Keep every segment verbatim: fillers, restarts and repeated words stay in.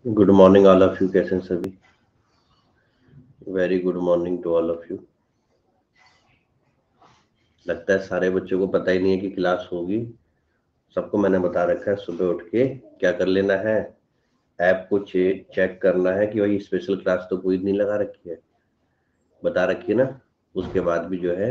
Good morning all of you. कैसे हैं सभी? Very good morning to all of you. लगता है सारे बच्चों को पता ही नहीं है कि क्लास होगी। सबको मैंने बता रखा है सुबह उठ के क्या कर लेना है, ऐप को चे, चेक करना है कि भाई स्पेशल क्लास तो कोई नहीं लगा रखी है, बता रखी है ना। उसके बाद भी जो है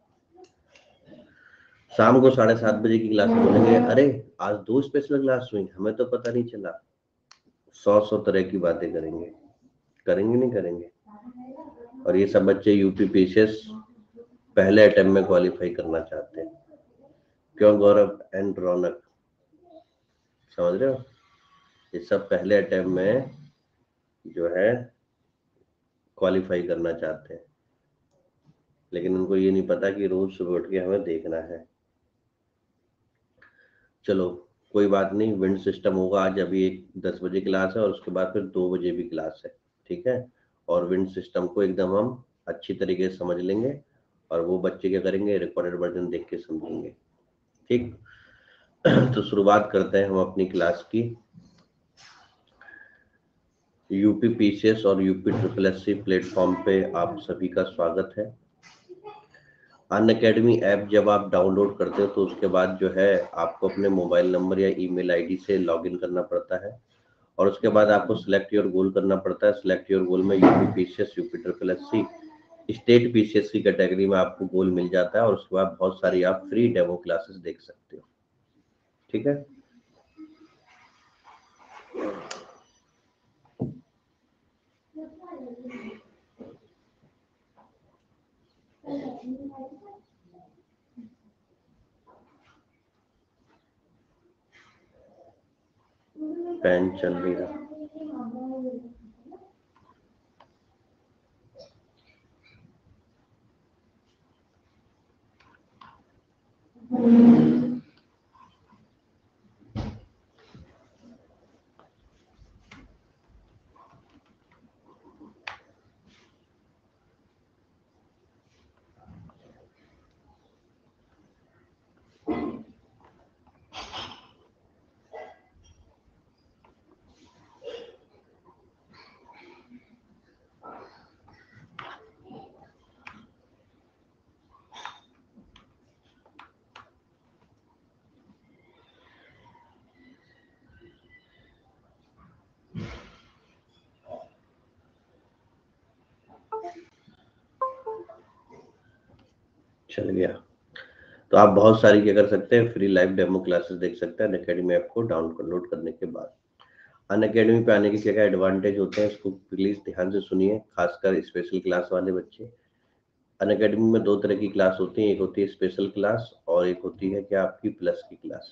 शाम को साढ़े सात बजे की क्लास बोलेंगे अरे आज दो स्पेशल क्लास हुई, हमें तो पता नहीं चला। सौ सौ तरह की बातें करेंगे, करेंगे नहीं करेंगे। और ये सब बच्चे यूपी पीसीएस पहले अटेम्प्ट में क्वालिफाई करना चाहते हैं। क्यों गौरव एंड रौनक, समझ रहे हो? ये सब पहले अटेम्प्ट में जो है क्वालिफाई करना चाहते हैं, लेकिन उनको ये नहीं पता कि रोज सुबह उठ के हमें देखना है। चलो कोई बात नहीं, विंड सिस्टम होगा आज। अभी एक दस बजे क्लास है और उसके बाद फिर दो बजे भी क्लास है, ठीक है। और विंड सिस्टम को एकदम हम अच्छी तरीके से समझ लेंगे और वो बच्चे क्या करेंगे, रिकॉर्डेड वर्जन देख के समझेंगे, ठीक। तो शुरुआत करते हैं हम अपनी क्लास की। यूपी पीसीएस और UP triple S C platform पे आप सभी का स्वागत है। अनअकैडमी ऐप जब आप डाउनलोड करते हो तो उसके बाद जो है आपको अपने मोबाइल नंबर या ईमेल आईडी से लॉगिन करना पड़ता है और उसके बाद आपको सिलेक्ट योर गोल करना पड़ता है। सिलेक्ट योर गोल में UP PCS, UP triple S C, state PCS की कैटेगरी में आपको गोल मिल जाता है और उसके बाद बहुत सारी आप फ्री डेमो क्लासेस देख सकते हो, ठीक है। पेन चल रही है। चल गया। तो आप बहुत सारी क्या कर सकते हैं, फ्री लाइव डेमो क्लासेस देख सकते हैं अनअकैडमी ऐप को डाउनलोड करने के बाद। अनअकैडमी पे आने के क्या क्या एडवांटेज होते हैं इसको प्लीज ध्यान से सुनिए, खासकर स्पेशल क्लास वाले बच्चे। अनअकैडमी में दो तरह की क्लास होती है, एक होती है स्पेशल क्लास और एक होती है क्या आपकी प्लस की क्लास।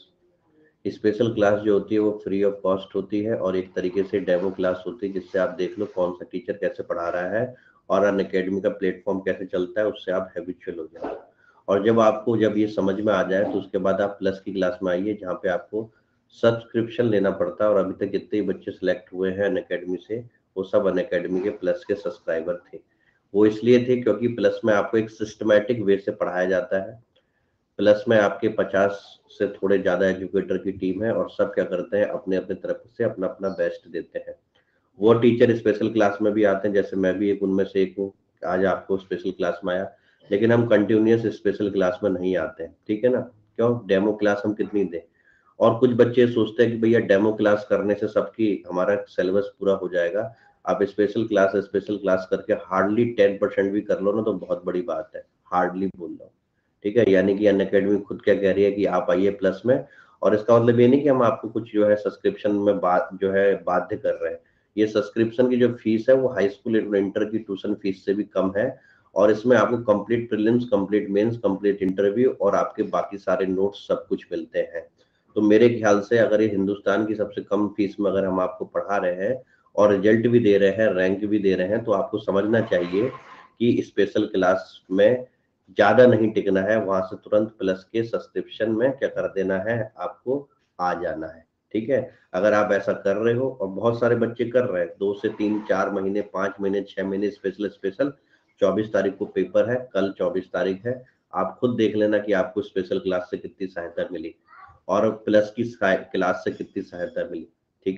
स्पेशल क्लास जो होती है वो फ्री ऑफ कॉस्ट होती है और एक तरीके से डेमो क्लास होती है जिससे आप देख लो कौन सा टीचर कैसे पढ़ा रहा है और अनअकैडमी का प्लेटफॉर्म कैसे चलता है, उससे आप हैबिचुअल हो जाओ। और जब आपको जब ये समझ में आ जाए तो उसके बाद आप प्लस की क्लास में आइए जहाँ पे आपको सब्सक्रिप्शन लेना पड़ता है। और अभी तक जितने बच्चे सिलेक्ट हुए हैं अनअकैडमी से वो सब अनअकैडमी के प्लस के सब्सक्राइबर थे। वो इसलिए थे क्योंकि प्लस में आपको एक सिस्टमैटिक वे से पढ़ाया जाता है। प्लस में आपके पचास से थोड़े ज्यादा एजुकेटर की टीम है और सब क्या करते हैं, अपने अपने तरफ से अपना अपना बेस्ट देते हैं। वो टीचर स्पेशल क्लास में भी आते हैं, जैसे मैं भी एक उनमें से एक हूँ, आज आपको स्पेशल क्लास में आया, लेकिन हम कंटिन्यूस स्पेशल क्लास में नहीं आते हैं, ठीक है ना। क्यों? डेमो क्लास हम कितनी दें। और कुछ बच्चे सोचते हैं कि भैया डेमो क्लास करने से सबकी हमारा सिलेबस पूरा हो जाएगा। आप स्पेशल क्लास स्पेशल क्लास करके हार्डली टेन परसेंट भी कर लो ना तो बहुत बड़ी बात है। हार्डली बोल रहा हूँ, ठीक है। यानी कि अनअकैडमी खुद क्या कह रही है कि आप आइए प्लस में, और इसका मतलब ये नहीं कि हम आपको कुछ जो है सब्सक्रिप्शन में बात जो है बाध्य कर रहे हैं। ये सब्सक्रिप्शन की जो फीस है वो हाई स्कूल इंटर की ट्यूशन फीस से भी कम है और इसमें आपको complete prelims, complete mains, complete interview और आपके बाकी सारे नोट्स सब कुछ मिलते हैं। तो मेरे ख्याल से अगर ये हिंदुस्तान की सबसे कम फीस में अगर हम आपको पढ़ा रहे हैं और रिजल्ट भी दे रहे हैं, रैंक भी दे रहे हैं, तो आपको समझना चाहिए कि स्पेशल क्लास में ज्यादा नहीं टिकना है, वहां से तुरंत प्लस के सब्सक्रिप्शन में क्या कर देना है, आपको आ जाना है, ठीक है। अगर आप ऐसा कर रहे हो और बहुत सारे बच्चे कर रहे हैं, दो से तीन चार महीने, पांच महीने, छह महीने स्पेशल स्पेशल चौबीस तारीख को पेपर है, कल चौबीस तारीख है। आप खुद देख लेना कि आपको स्पेशल क्लास से कितनी सहायता मिली और प्लस की क्लास से कितनी सहायता मिली, ठीक है।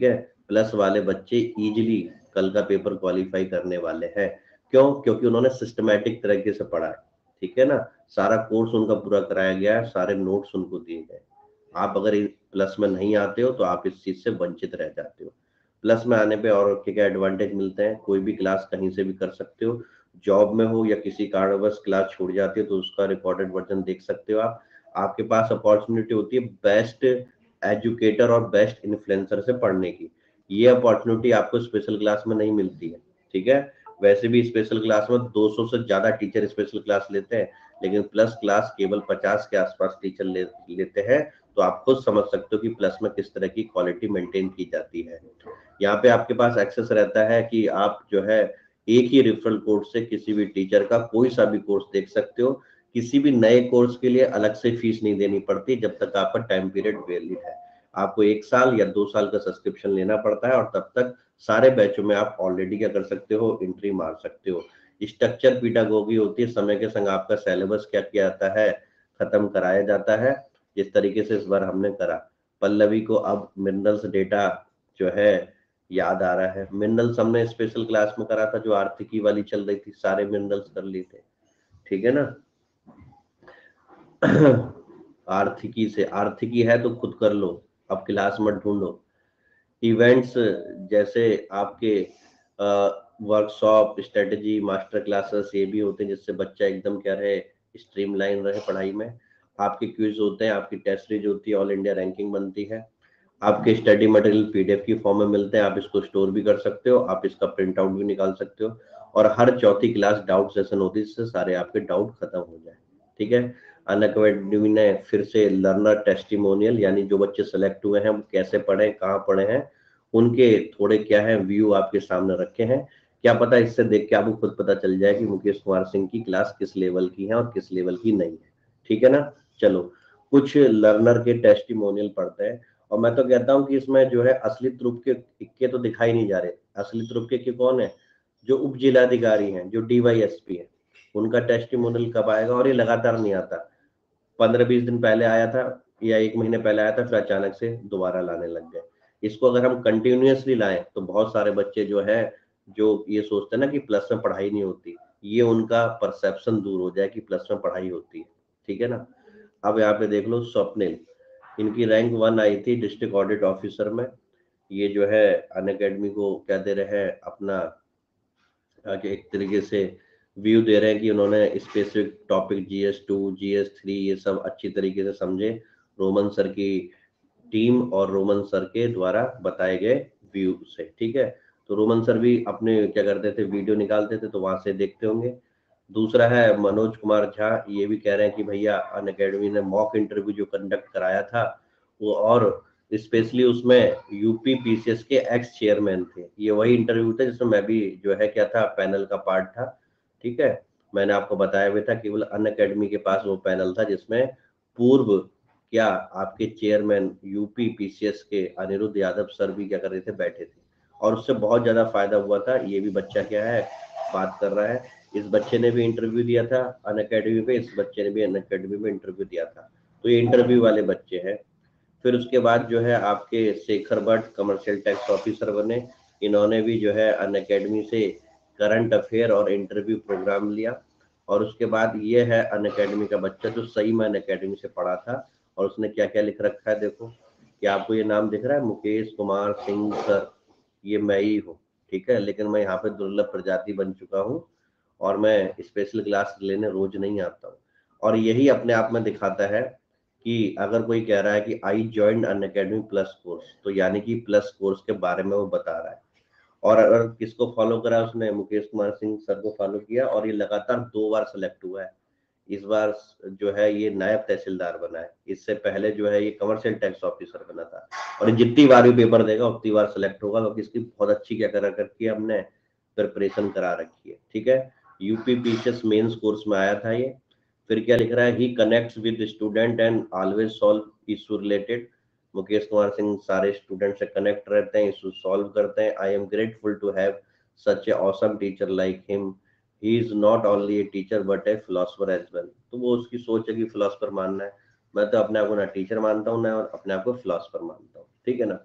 प्लस वाले बच्चे इजीली कल का पेपर क्वालिफाई करने वाले हैं। क्यों? क्योंकि उन्होंने सिस्टमैटिक तरीके से पढ़ा है, ठीक है ना, सारा कोर्स उनका पूरा कराया गया है, सारे नोट्स उनको दिए गए। आप अगर प्लस में नहीं आते हो तो आप इस चीज से वंचित रह जाते हो। प्लस में आने पे और क्या क्या एडवांटेज मिलते हैं? कोई भी क्लास कहीं से भी कर सकते हो, जॉब में हो या किसी कारणवश क्लास छूट जाती है तो उसका रिकॉर्डेड वर्जन देख सकते हो आप। आपके पास अपॉर्चुनिटी होती है बेस्ट एजुकेटर और बेस्ट इन्फ्लुएंसर से पढ़ने की। ये अपॉर्चुनिटी आपको स्पेशल क्लास में नहीं मिलती है, ठीक है। वैसे भी स्पेशल क्लास में दो सौ से ज्यादा टीचर स्पेशल क्लास लेते हैं, लेकिन प्लस क्लास केवल पचास के आसपास टीचर ले, लेते हैं। तो आप खुद समझ सकते हो कि प्लस में किस तरह की क्वालिटी मेंटेन की जाती है। यहाँ पे आपके पास एक्सेस रहता है कि आप जो है एक ही रेफरल कोड से किसी भी टीचर का कोई सा भी कोर्स देख सकते हो। किसी भी नए कोर्स के लिए अलग से फीस नहीं देनी पड़ती जब तक आपका टाइम पीरियड वैलिड है। आपको एक साल या दो साल का सब्सक्रिप्शन लेना पड़ता है और तब तक सारे बैचों में आप ऑलरेडी क्या कर सकते हो, एंट्री मार सकते हो। स्ट्रक्चर पीडागोगी होती है, समय के संग आपका सिलेबस क्या किया जाता है, खत्म कराया जाता है, जिस तरीके से इस बार हमने करा। पल्लवी को अब मिनरल्स डेटा जो है याद आ रहा है। मिनरल्स हमने स्पेशल क्लास में करा था, जो आर्थिकी वाली चल रही थी, सारे मिनरल्स कर लिए थे, ठीक है ना। आर्थिकी से, आर्थिकी है तो खुद कर लो, अब क्लास मत ढूंढो। इवेंट्स जैसे आपके वर्कशॉप, स्ट्रेटजी, मास्टर क्लासेस, ये भी होते हैं जिससे बच्चा एकदम क्या रहे, स्ट्रीमलाइन रहे पढ़ाई में। आपके क्विज होते हैं, आपकी टेस्ट सीरीज होती है, ऑल इंडिया रैंकिंग बनती है। आपके स्टडी मटेरियल पीडीएफ की फॉर्म में मिलते हैं, आप इसको स्टोर भी कर सकते हो, आप इसका प्रिंट आउट भी निकाल सकते हो। और हर चौथी क्लास डाउट सेशन होती है, जिससे सारे आपके डाउट खत्म हो जाए, ठीक है। अनअकैडमी ने फिर से लर्नर टेस्टिमोनियल, यानी जो बच्चे सेलेक्ट हुए हैं वो कैसे पढ़े, कहाँ पढ़े हैं, उनके थोड़े क्या है व्यू आपके सामने रखे हैं। क्या पता इससे देख के आपको खुद पता चल जाए कि मुकेश कुमार सिंह की क्लास किस लेवल की है और किस लेवल की नहीं है, ठीक है ना। चलो कुछ लर्नर के टेस्टिमोनियल पढ़ते हैं। और मैं तो कहता हूँ कि इसमें जो है असली तुरुप के इक्के तो दिखाई नहीं जा रहे। असली तुरुप के इक्के कौन है? जो उप जिलाधिकारी हैं, जो डीवाईएसपी है, उनका टेस्टिमोनियल कब आएगा? और ये लगातार नहीं आता, पंद्रह बीस दिन पहले आया था या एक महीने पहले आया था, फिर अचानक से दोबारा लाने लग गए। इसको अगर हम कंटिन्यूअसली लाएं तो बहुत सारे बच्चे जो है, जो ये सोचते हैं ना कि प्लस में पढ़ाई नहीं होती, ये उनका परसेप्शन दूर हो जाए कि प्लस में पढ़ाई होती है, ठीक है ना। अब यहाँ पे देख लो स्वप्निल, इनकी रैंक वन आई थी डिस्ट्रिक्ट ऑडिट ऑफिसर में। ये जो है अनअकैडमी को क्या दे रहे हैं, अपना एक तरीके से व्यू दे रहे हैं कि उन्होंने specific topic G S two, G S three ये सब अच्छी तरीके से समझे, रोमन सर की टीम और रोमन सर के द्वारा बताए गए व्यू से, ठीक है। तो रोमन सर भी अपने क्या करते थे, वीडियो निकालते थे, तो वहां से देखते होंगे। दूसरा है मनोज कुमार झा, ये भी कह रहे हैं कि भैया अनअकैडमी ने मॉक इंटरव्यू जो कंडक्ट कराया था वो, और स्पेशली उसमें यूपी पीसीएस के एक्स चेयरमैन थे। ये वही इंटरव्यू था जिसमें मैं भी जो है क्या था, पैनल का पार्ट था, ठीक है। मैंने आपको बताया भी था केवल अनअकैडमी के पास वो पैनल था जिसमें पूर्व क्या आपके चेयरमैन यूपी पीसीएस के अनिरुद्ध यादव सर भी क्या कर रहे थे, बैठे थे, और उससे बहुत ज्यादा फायदा हुआ था। ये भी बच्चा क्या है बात कर रहा है, इस बच्चे ने भी इंटरव्यू दिया था अनअकैडमी पे, इस बच्चे ने भी अनअकैडमी में इंटरव्यू दिया था। तो ये इंटरव्यू वाले बच्चे हैं। फिर उसके बाद जो है आपके Shekhar Bhatt commercial tax officer बने। इन्होंने भी जो है अनअकैडमी से करंट अफेयर और इंटरव्यू प्रोग्राम लिया। और उसके बाद ये है अनअकैडमी का बच्चा जो सही में अनअकैडमी से पढ़ा था, और उसने क्या क्या लिख रखा है देखो। क्या आपको ये नाम दिख रहा है, मुकेश कुमार सिंह सर? ये मैं ही हूँ, ठीक है, लेकिन मैं यहाँ पे दुर्लभ प्रजाति बन चुका हूँ और मैं स्पेशल क्लास लेने रोज नहीं आता हूँ। और यही अपने आप में दिखाता है कि अगर कोई कह रहा है कि I join Unacademy plus course, तो यानी कि प्लस कोर्स के बारे में वो बता रहा है। और अगर किसको फॉलो करा उसने, मुकेश कुमार सिंह सर को फॉलो किया, और ये लगातार दो बार सेलेक्ट हुआ है। इस बार जो है ये नायब तहसीलदार बना है, इससे पहले जो है ये कमर्शियल टैक्स ऑफिसर बना था। और जितनी बार भी पेपर देगा उतनी बार सेलेक्ट होगा, क्योंकि इसकी बहुत अच्छी क्या करा रखी है, हमने प्रिपरेशन करा रखी है, ठीक है। यूपी पीसीएस मेंस कोर्स में आया था ये। फिर क्या लिख रहा है, he connects with student and always solve issue related. Mukesh Kumar Singh सारे स्टूडेंट से कनेक्ट रहते हैं, इशू सॉल्व करते हैं। I am grateful to have such a awesome teacher like him, he is not only a teacher but a philosopher as well. तो वो उसकी सोच है कि फिलोसफर मानना है। मैं तो अपने आप को ना टीचर मानता हूँ ना अपने आप को फिलोसफर मानता हूँ, ठीक है ना।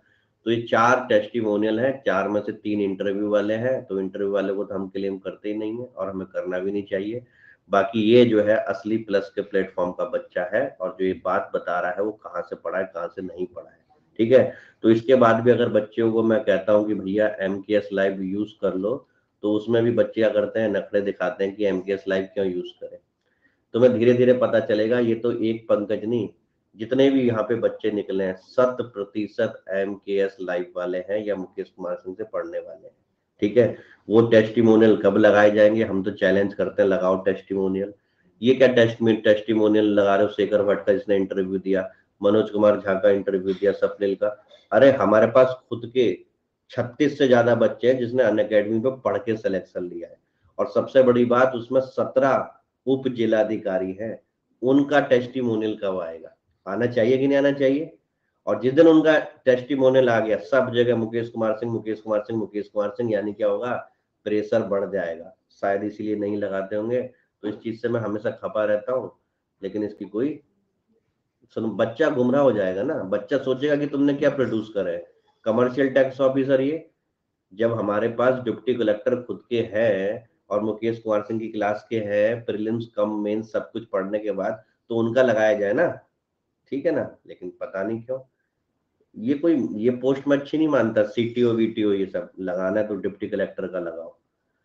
तो ये चार टेस्टिमोनियल है, चार में से तीन इंटरव्यू वाले हैं, तो इंटरव्यू वाले को तो हम क्लेम करते ही नहीं है और हमें करना भी नहीं चाहिए। बाकी ये जो है असली प्लस के प्लेटफॉर्म का बच्चा है और जो ये बात बता रहा है वो कहाँ से पढ़ा है, कहाँ से नहीं पढ़ा है, ठीक है। तो इसके बाद भी अगर बच्चों को मैं कहता हूँ कि भैया M K S live use कर लो, तो उसमें भी बच्चे क्या करते हैं, नखरे दिखाते हैं कि एम के एस लाइव क्यों यूज करें। तो मैं धीरे धीरे पता चलेगा, ये तो एक पंकज नहीं, जितने भी यहाँ पे बच्चे निकले हैं शत प्रतिशत एम के एस लाइव वाले हैं या मुकेश कुमार सिंह से पढ़ने वाले हैं, ठीक है। वो टेस्टिमोनियल कब लगाए जाएंगे, हम तो चैलेंज करते हैं, लगाओ टेस्टिमोनियल। ये क्या टेस्ट में टेस्टिमोनियल लगा रहे हो, शेखर भट्ट का जिसने इंटरव्यू दिया, मनोज कुमार झा का इंटरव्यू दिया, स्वप्निल का। अरे हमारे पास खुद के छत्तीस से ज्यादा बच्चे हैं जिसने अनअकैडमी पे पढ़ के सिलेक्शन लिया है, और सबसे बड़ी बात उसमें सत्रह उप जिलाधिकारी है, उनका टेस्टिमोनियल कब आएगा, आना चाहिए कि नहीं आना चाहिए। और जिस दिन उनका टेस्टिमोनियल आ गया, सब जगह मुकेश कुमार सिंह मुकेश कुमार सिंह मुकेश कुमार सिंह, यानी क्या होगा, प्रेशर बढ़ जाएगा, शायद इसीलिए नहीं लगाते होंगे। तो इस चीज से मैं हमेशा खपा रहता हूँ, लेकिन इसकी कोई सुन, बच्चा गुमराह हो जाएगा ना, बच्चा सोचेगा कि तुमने क्या प्रोड्यूस करा है, कमर्शियल टैक्स ऑफिसर ये। जब हमारे पास डिप्टी कलेक्टर खुद के हैं और मुकेश कुमार सिंह की क्लास के हैं, प्रीलिम्स कम मेंस सब कुछ पढ़ने के बाद, तो उनका लगाया जाए ना, ठीक है ना। लेकिन पता नहीं क्यों ये कोई ये पोस्ट में अच्छी नहीं मानता, सीटीओ वीटीओ ये सब लगाना है तो डिप्टी कलेक्टर का लगाओ।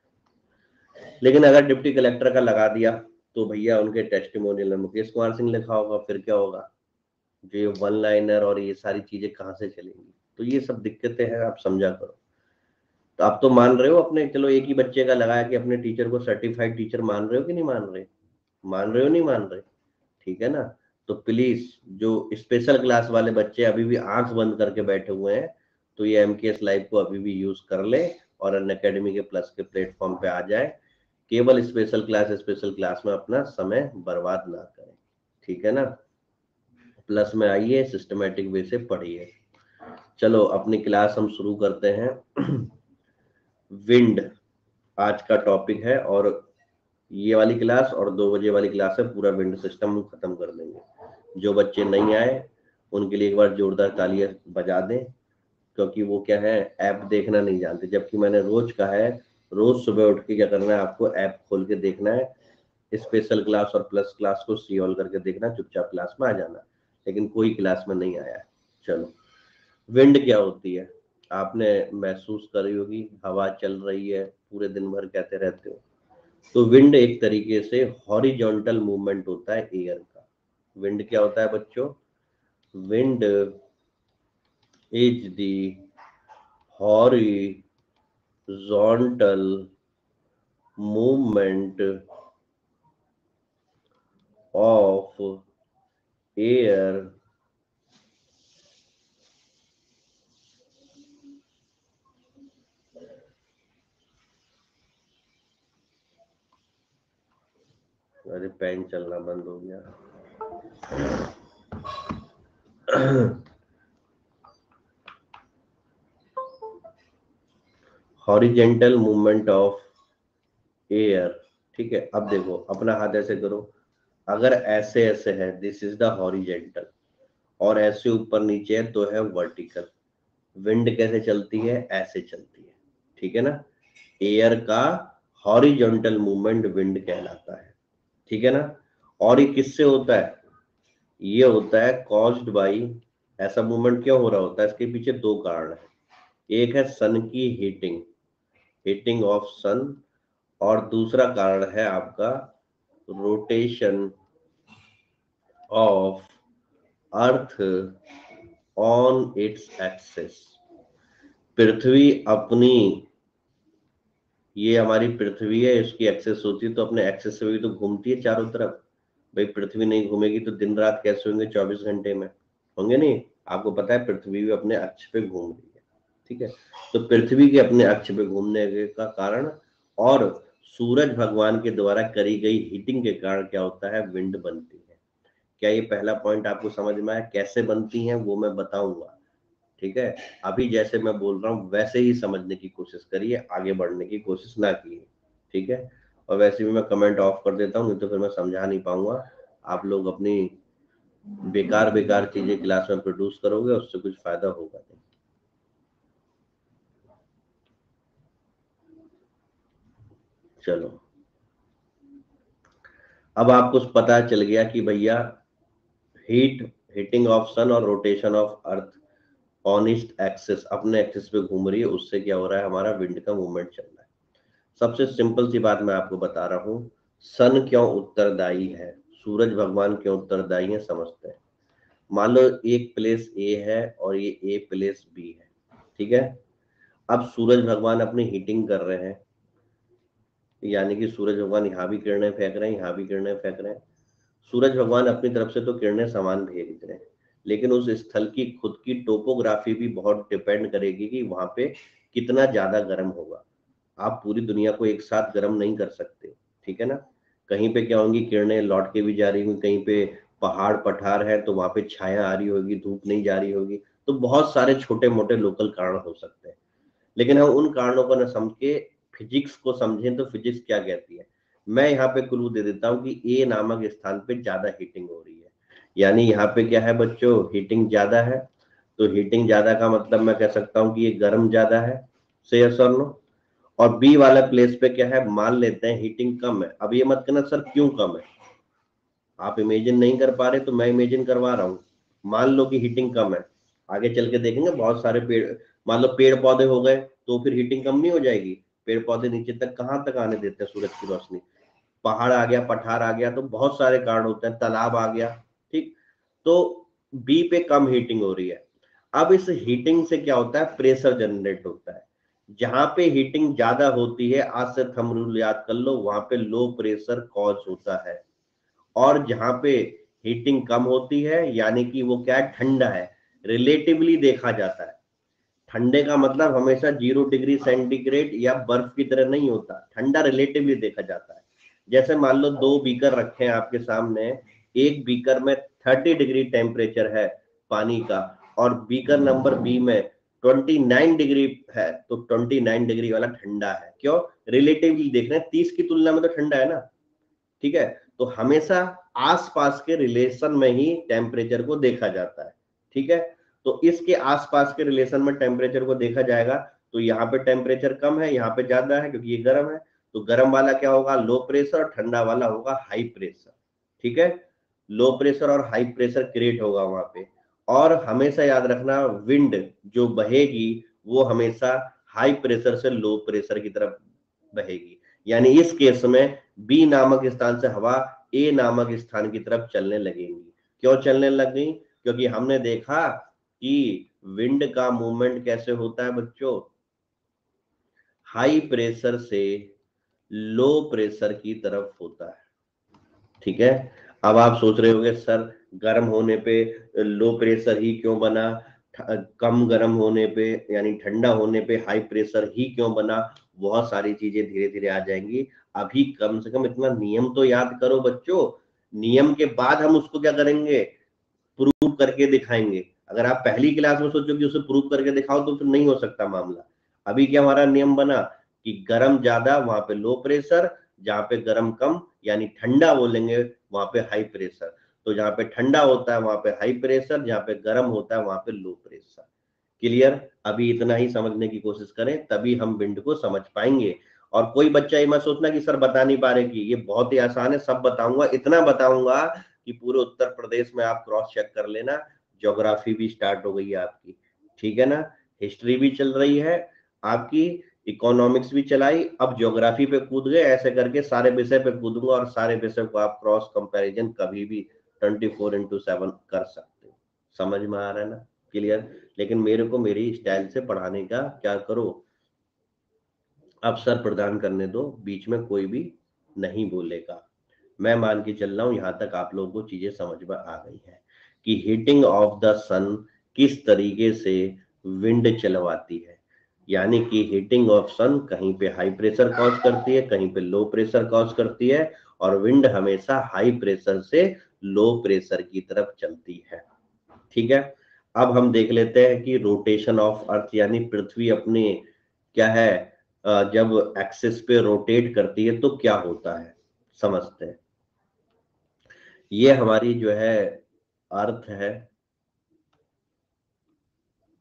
लेकिन अगर डिप्टी कलेक्टर का लगा दिया तो भैया उनके टेस्टिमोनियल में मुकेश कुमार सिंह लिखा होगा, फिर क्या होगा, जो ये वन लाइनर और ये सारी चीजें कहाँ से चलेंगी। तो ये सब दिक्कतें हैं, आप समझा करो। तो आप तो मान रहे हो अपने, चलो एक ही बच्चे का लगाया कि अपने टीचर को सर्टिफाइड टीचर मान रहे हो कि नहीं मान रहे, मान रहे हो नहीं मान रहे, ठीक है ना। तो प्लीज जो स्पेशल क्लास वाले बच्चे अभी भी आंख बंद करके बैठे हुए हैं, तो ये एमकेएस लाइव को अभी भी यूज कर ले और अनअकैडमी के प्लस के प्लेटफॉर्म पे आ जाए। केवल स्पेशल क्लास स्पेशल क्लास में अपना समय बर्बाद ना करें, ठीक है ना। प्लस में आइए, सिस्टमेटिक वे से पढ़िए। चलो अपनी क्लास हम शुरू करते हैं। विंड आज का टॉपिक है, और ये वाली क्लास और दो बजे वाली क्लास है, पूरा विंड सिस्टम हम खत्म कर देंगे। जो बच्चे नहीं आए उनके लिए एक बार जोरदार तालियां बजा दें, क्योंकि वो क्या है, ऐप देखना नहीं जानते, जबकि मैंने रोज कहा है रोज सुबह उठ के क्या करना है, आपको ऐप खोल के देखना है, स्पेशल क्लास और प्लस क्लास को सी ऑल करके देखना, चुपचाप क्लास में आ जाना। लेकिन कोई क्लास में नहीं आया है। चलो, विंड क्या होती है आपने महसूस करी होगी, हवा चल रही है, पूरे दिन भर कहते रहते हो। तो विंड एक तरीके से हॉरिजॉन्टल मूवमेंट होता है एयर का। विंड क्या होता है बच्चों, wind is the horizontal movement of air अरे पेन चलना बंद हो गया। हॉरिजेंटल मूवमेंट ऑफ एयर, ठीक है। अब देखो अपना हाथ ऐसे करो, अगर ऐसे ऐसे है दिस इज द हॉरिजेंटल, और ऐसे ऊपर नीचे है तो है वर्टिकल। विंड कैसे चलती है, ऐसे चलती है, ठीक है ना। एयर का हॉरिजॉन्टल मूवमेंट विंड कहलाता है, ठीक है ना। और ये किससे होता है, ये होता है कॉज्ड बाई, ऐसा मूवमेंट क्यों हो रहा होता है, इसके पीछे दो कारण है। एक है सन की हीटिंग, हीटिंग ऑफ सन, और दूसरा कारण है आपका rotation of earth on its axis. पृथ्वी अपनी, ये हमारी पृथ्वी है, इसकी एक्सेस होती है तो अपने एक्सेस से भी तो घूमती है चारों तरफ। भाई पृथ्वी नहीं घूमेगी तो दिन रात कैसे होंगे, चौबीस घंटे में होंगे नहीं। आपको पता है पृथ्वी भी अपने अक्ष पे घूम रही है, ठीक है। तो पृथ्वी के अपने अक्ष पे घूमने का कारण और सूरज भगवान के द्वारा करी गई हीटिंग के कारण क्या होता है, विंड बनती है। क्या ये पहला पॉइंट आपको समझ में आया, कैसे बनती है वो मैं बताऊंगा, ठीक है। अभी जैसे मैं बोल रहा हूँ वैसे ही समझने की कोशिश करिए, आगे बढ़ने की कोशिश ना कीजिए, ठीक है। और वैसे भी मैं कमेंट ऑफ कर देता हूँ, नहीं तो फिर मैं समझा नहीं पाऊंगा। आप लोग अपनी बेकार बेकार चीजें क्लास में प्रोड्यूस करोगे, उससे कुछ फायदा होगा नहीं। चलो, अब आपको पता चल गया कि भैया हीट हीटिंग ऑफ सन और rotation of earth on east axis, अपने एक्सिस पे घूम रही है, उससे क्या हो रहा है, हमारा विंड का मूवमेंट चल रहा है। सबसे सिंपल सी बात मैं आपको बता रहा हूँ, सन क्यों उत्तरदायी है, सूरज भगवान क्यों उत्तरदायी है, समझते हैं। मान लो एक प्लेस ए है और ये ए प्लेस बी है, ठीक है। अब सूरज भगवान अपनी हीटिंग कर रहे हैं, यानी कि सूरज भगवान यहाँ भी किरणें फेंक रहे हैं, यहाँ भी किरणें फेंक रहे हैं। सूरज भगवान अपनी तरफ से तो किरणें समान भेज रहे हैं, लेकिन उस स्थल की खुद की टोपोग्राफी भी बहुत डिपेंड करेगी कि वहां पे कितना ज्यादा गर्म होगा। आप पूरी दुनिया को एक साथ गर्म नहीं कर सकते, ठीक है ना। कहीं पे क्या होंगी, किरणें लौट के भी जा रही होंगी, कहीं पे पहाड़ पठार है तो वहां पे छाया आ रही होगी, धूप नहीं जा रही होगी। तो बहुत सारे छोटे मोटे लोकल कारण हो सकते हैं, लेकिन हम उन कारणों को न समझ के फिजिक्स को समझें तो फिजिक्स क्या कहती है। मैं यहाँ पे क्लू दे देता हूँ कि ए नामक स्थान पे ज्यादा हीटिंग हो रही है, यानी यहाँ पे क्या है बच्चों, हीटिंग ज्यादा है। तो हीटिंग ज्यादा का मतलब मैं कह सकता हूँ कि ये गर्म ज्यादा है, से यस और नो। और बी वाला प्लेस पे क्या है, मान लेते हैं हीटिंग कम है। अब ये मत कहना सर क्यों कम है, आप इमेजिन नहीं कर पा रहे तो मैं इमेजिन करवा रहा हूँ। मान लो कि हीटिंग कम है, आगे चल के देखेंगे बहुत सारे पेड़, मान लो पेड़ पौधे हो गए तो फिर हीटिंग कम नहीं हो जाएगी। पेड़ पौधे नीचे तक कहाँ तक आने देते हैं सूरज की रोशनी, पहाड़ आ गया, पठार आ गया, तो बहुत सारे कारण होते हैं, तालाब आ गया, ठीक। तो बी पे कम हीटिंग हो रही है। अब इस हीटिंग से क्या होता है, प्रेशर जनरेट होता है। जहां पे हीटिंग ज्यादा होती है, आज से थंब रूल याद कर लो, वहां पे लो प्रेशर कॉज होता है। और जहां पे हीटिंग कम होती है, यानी कि वो क्या है, ठंडा है, रिलेटिवली देखा जाता है। ठंडे का मतलब हमेशा जीरो डिग्री सेंटीग्रेड या बर्फ की तरह नहीं होता, ठंडा रिलेटिवली देखा जाता है। जैसे मान लो दो बीकर रखे हैं आपके सामने, एक बीकर में थर्टी डिग्री टेम्परेचर है पानी का, और बीकर नंबर बी में ट्वेंटी नाइन डिग्री है, तो ट्वेंटी नाइन डिग्री वाला ठंडा है। क्यों, रिलेटिवली देख रहे हैं, तीस की तुलना में तो ठंडा है ना, ठीक है। तो हमेशा आसपास के रिलेशन में ही टेम्परेचर को देखा जाता है, ठीक है। तो इसके आसपास के रिलेशन में टेम्परेचर को देखा जाएगा, तो यहाँ पे टेम्परेचर कम है, यहाँ पे ज्यादा है क्योंकि ये गर्म है। तो गर्म वाला क्या होगा, लो प्रेशर, और ठंडा वाला होगा हाई प्रेशर, ठीक है। लो प्रेशर और हाई प्रेशर क्रिएट होगा वहां पे। और हमेशा याद रखना, विंड जो बहेगी वो हमेशा हाई प्रेशर से लो प्रेशर की तरफ बहेगी। यानी इस केस में बी नामक स्थान से हवा ए नामक स्थान की तरफ चलने लगेंगी। क्यों चलने लग गई, क्योंकि हमने देखा कि विंड का मूवमेंट कैसे होता है बच्चों, हाई प्रेशर से लो प्रेशर की तरफ होता है, ठीक है। अब आप सोच रहे होंगे सर गर्म होने पे लो प्रेशर ही क्यों बना, कम गर्म होने पे यानी ठंडा होने पे हाई प्रेशर ही क्यों बना। बहुत सारी चीजें धीरे धीरे आ जाएंगी, अभी कम से कम इतना नियम तो याद करो बच्चों। नियम के बाद हम उसको क्या करेंगे, प्रूव करके दिखाएंगे। अगर आप पहली क्लास में सोचो कि उसे प्रूव करके दिखाओ तो फिर नहीं हो सकता मामला। अभी क्या हमारा नियम बना कि गर्म ज्यादा वहां पे लो प्रेशर, जहां पे गर्म कम यानी ठंडा बोलेंगे वहां पे हाई प्रेशर। तो जहां पे ठंडा होता है वहां पे हाई प्रेशर, जहां पे गर्म होता है वहां पे लो प्रेशर। क्लियर, अभी इतना ही समझने की कोशिश करें तभी हम विंड को समझ पाएंगे। और कोई बच्चा ये मत सोचना कि सर बता नहीं पा रहे, कि ये बहुत ही आसान है, सब बताऊंगा, इतना बताऊंगा कि पूरे उत्तर प्रदेश में आप क्रॉस चेक कर लेना। ज्योग्राफी भी स्टार्ट हो गई है आपकी, ठीक है ना, हिस्ट्री भी चल रही है आपकी, इकोनॉमिक्स भी चलाई, अब ज्योग्राफी पे कूद गए, ऐसे करके सारे विषय पे कूदूंगा और सारे विषय को आप क्रॉस कंपैरिजन कभी भी ट्वेंटी फोर इंटू सेवन कर सकते हो। समझ में आ रहा है ना, क्लियर। लेकिन मेरे को मेरी स्टाइल से पढ़ाने का क्या करो, अवसर प्रदान करने दो, बीच में कोई भी नहीं बोलेगा। मैं मान के चल रहा हूं यहां तक आप लोगों को चीजें समझ में आ गई है कि हीटिंग ऑफ द सन किस तरीके से विंड चलवाती है। यानी कि हीटिंग ऑफ सन कहीं पे हाई प्रेशर कॉज करती है, कहीं पे लो प्रेशर कॉज करती है, और विंड हमेशा हाई प्रेशर से लो प्रेशर की तरफ चलती है, ठीक है। अब हम देख लेते हैं कि रोटेशन ऑफ अर्थ, यानी पृथ्वी अपने क्या है, जब एक्सिस पे रोटेट करती है तो क्या होता है, समझते हैं। ये हमारी जो है अर्थ है,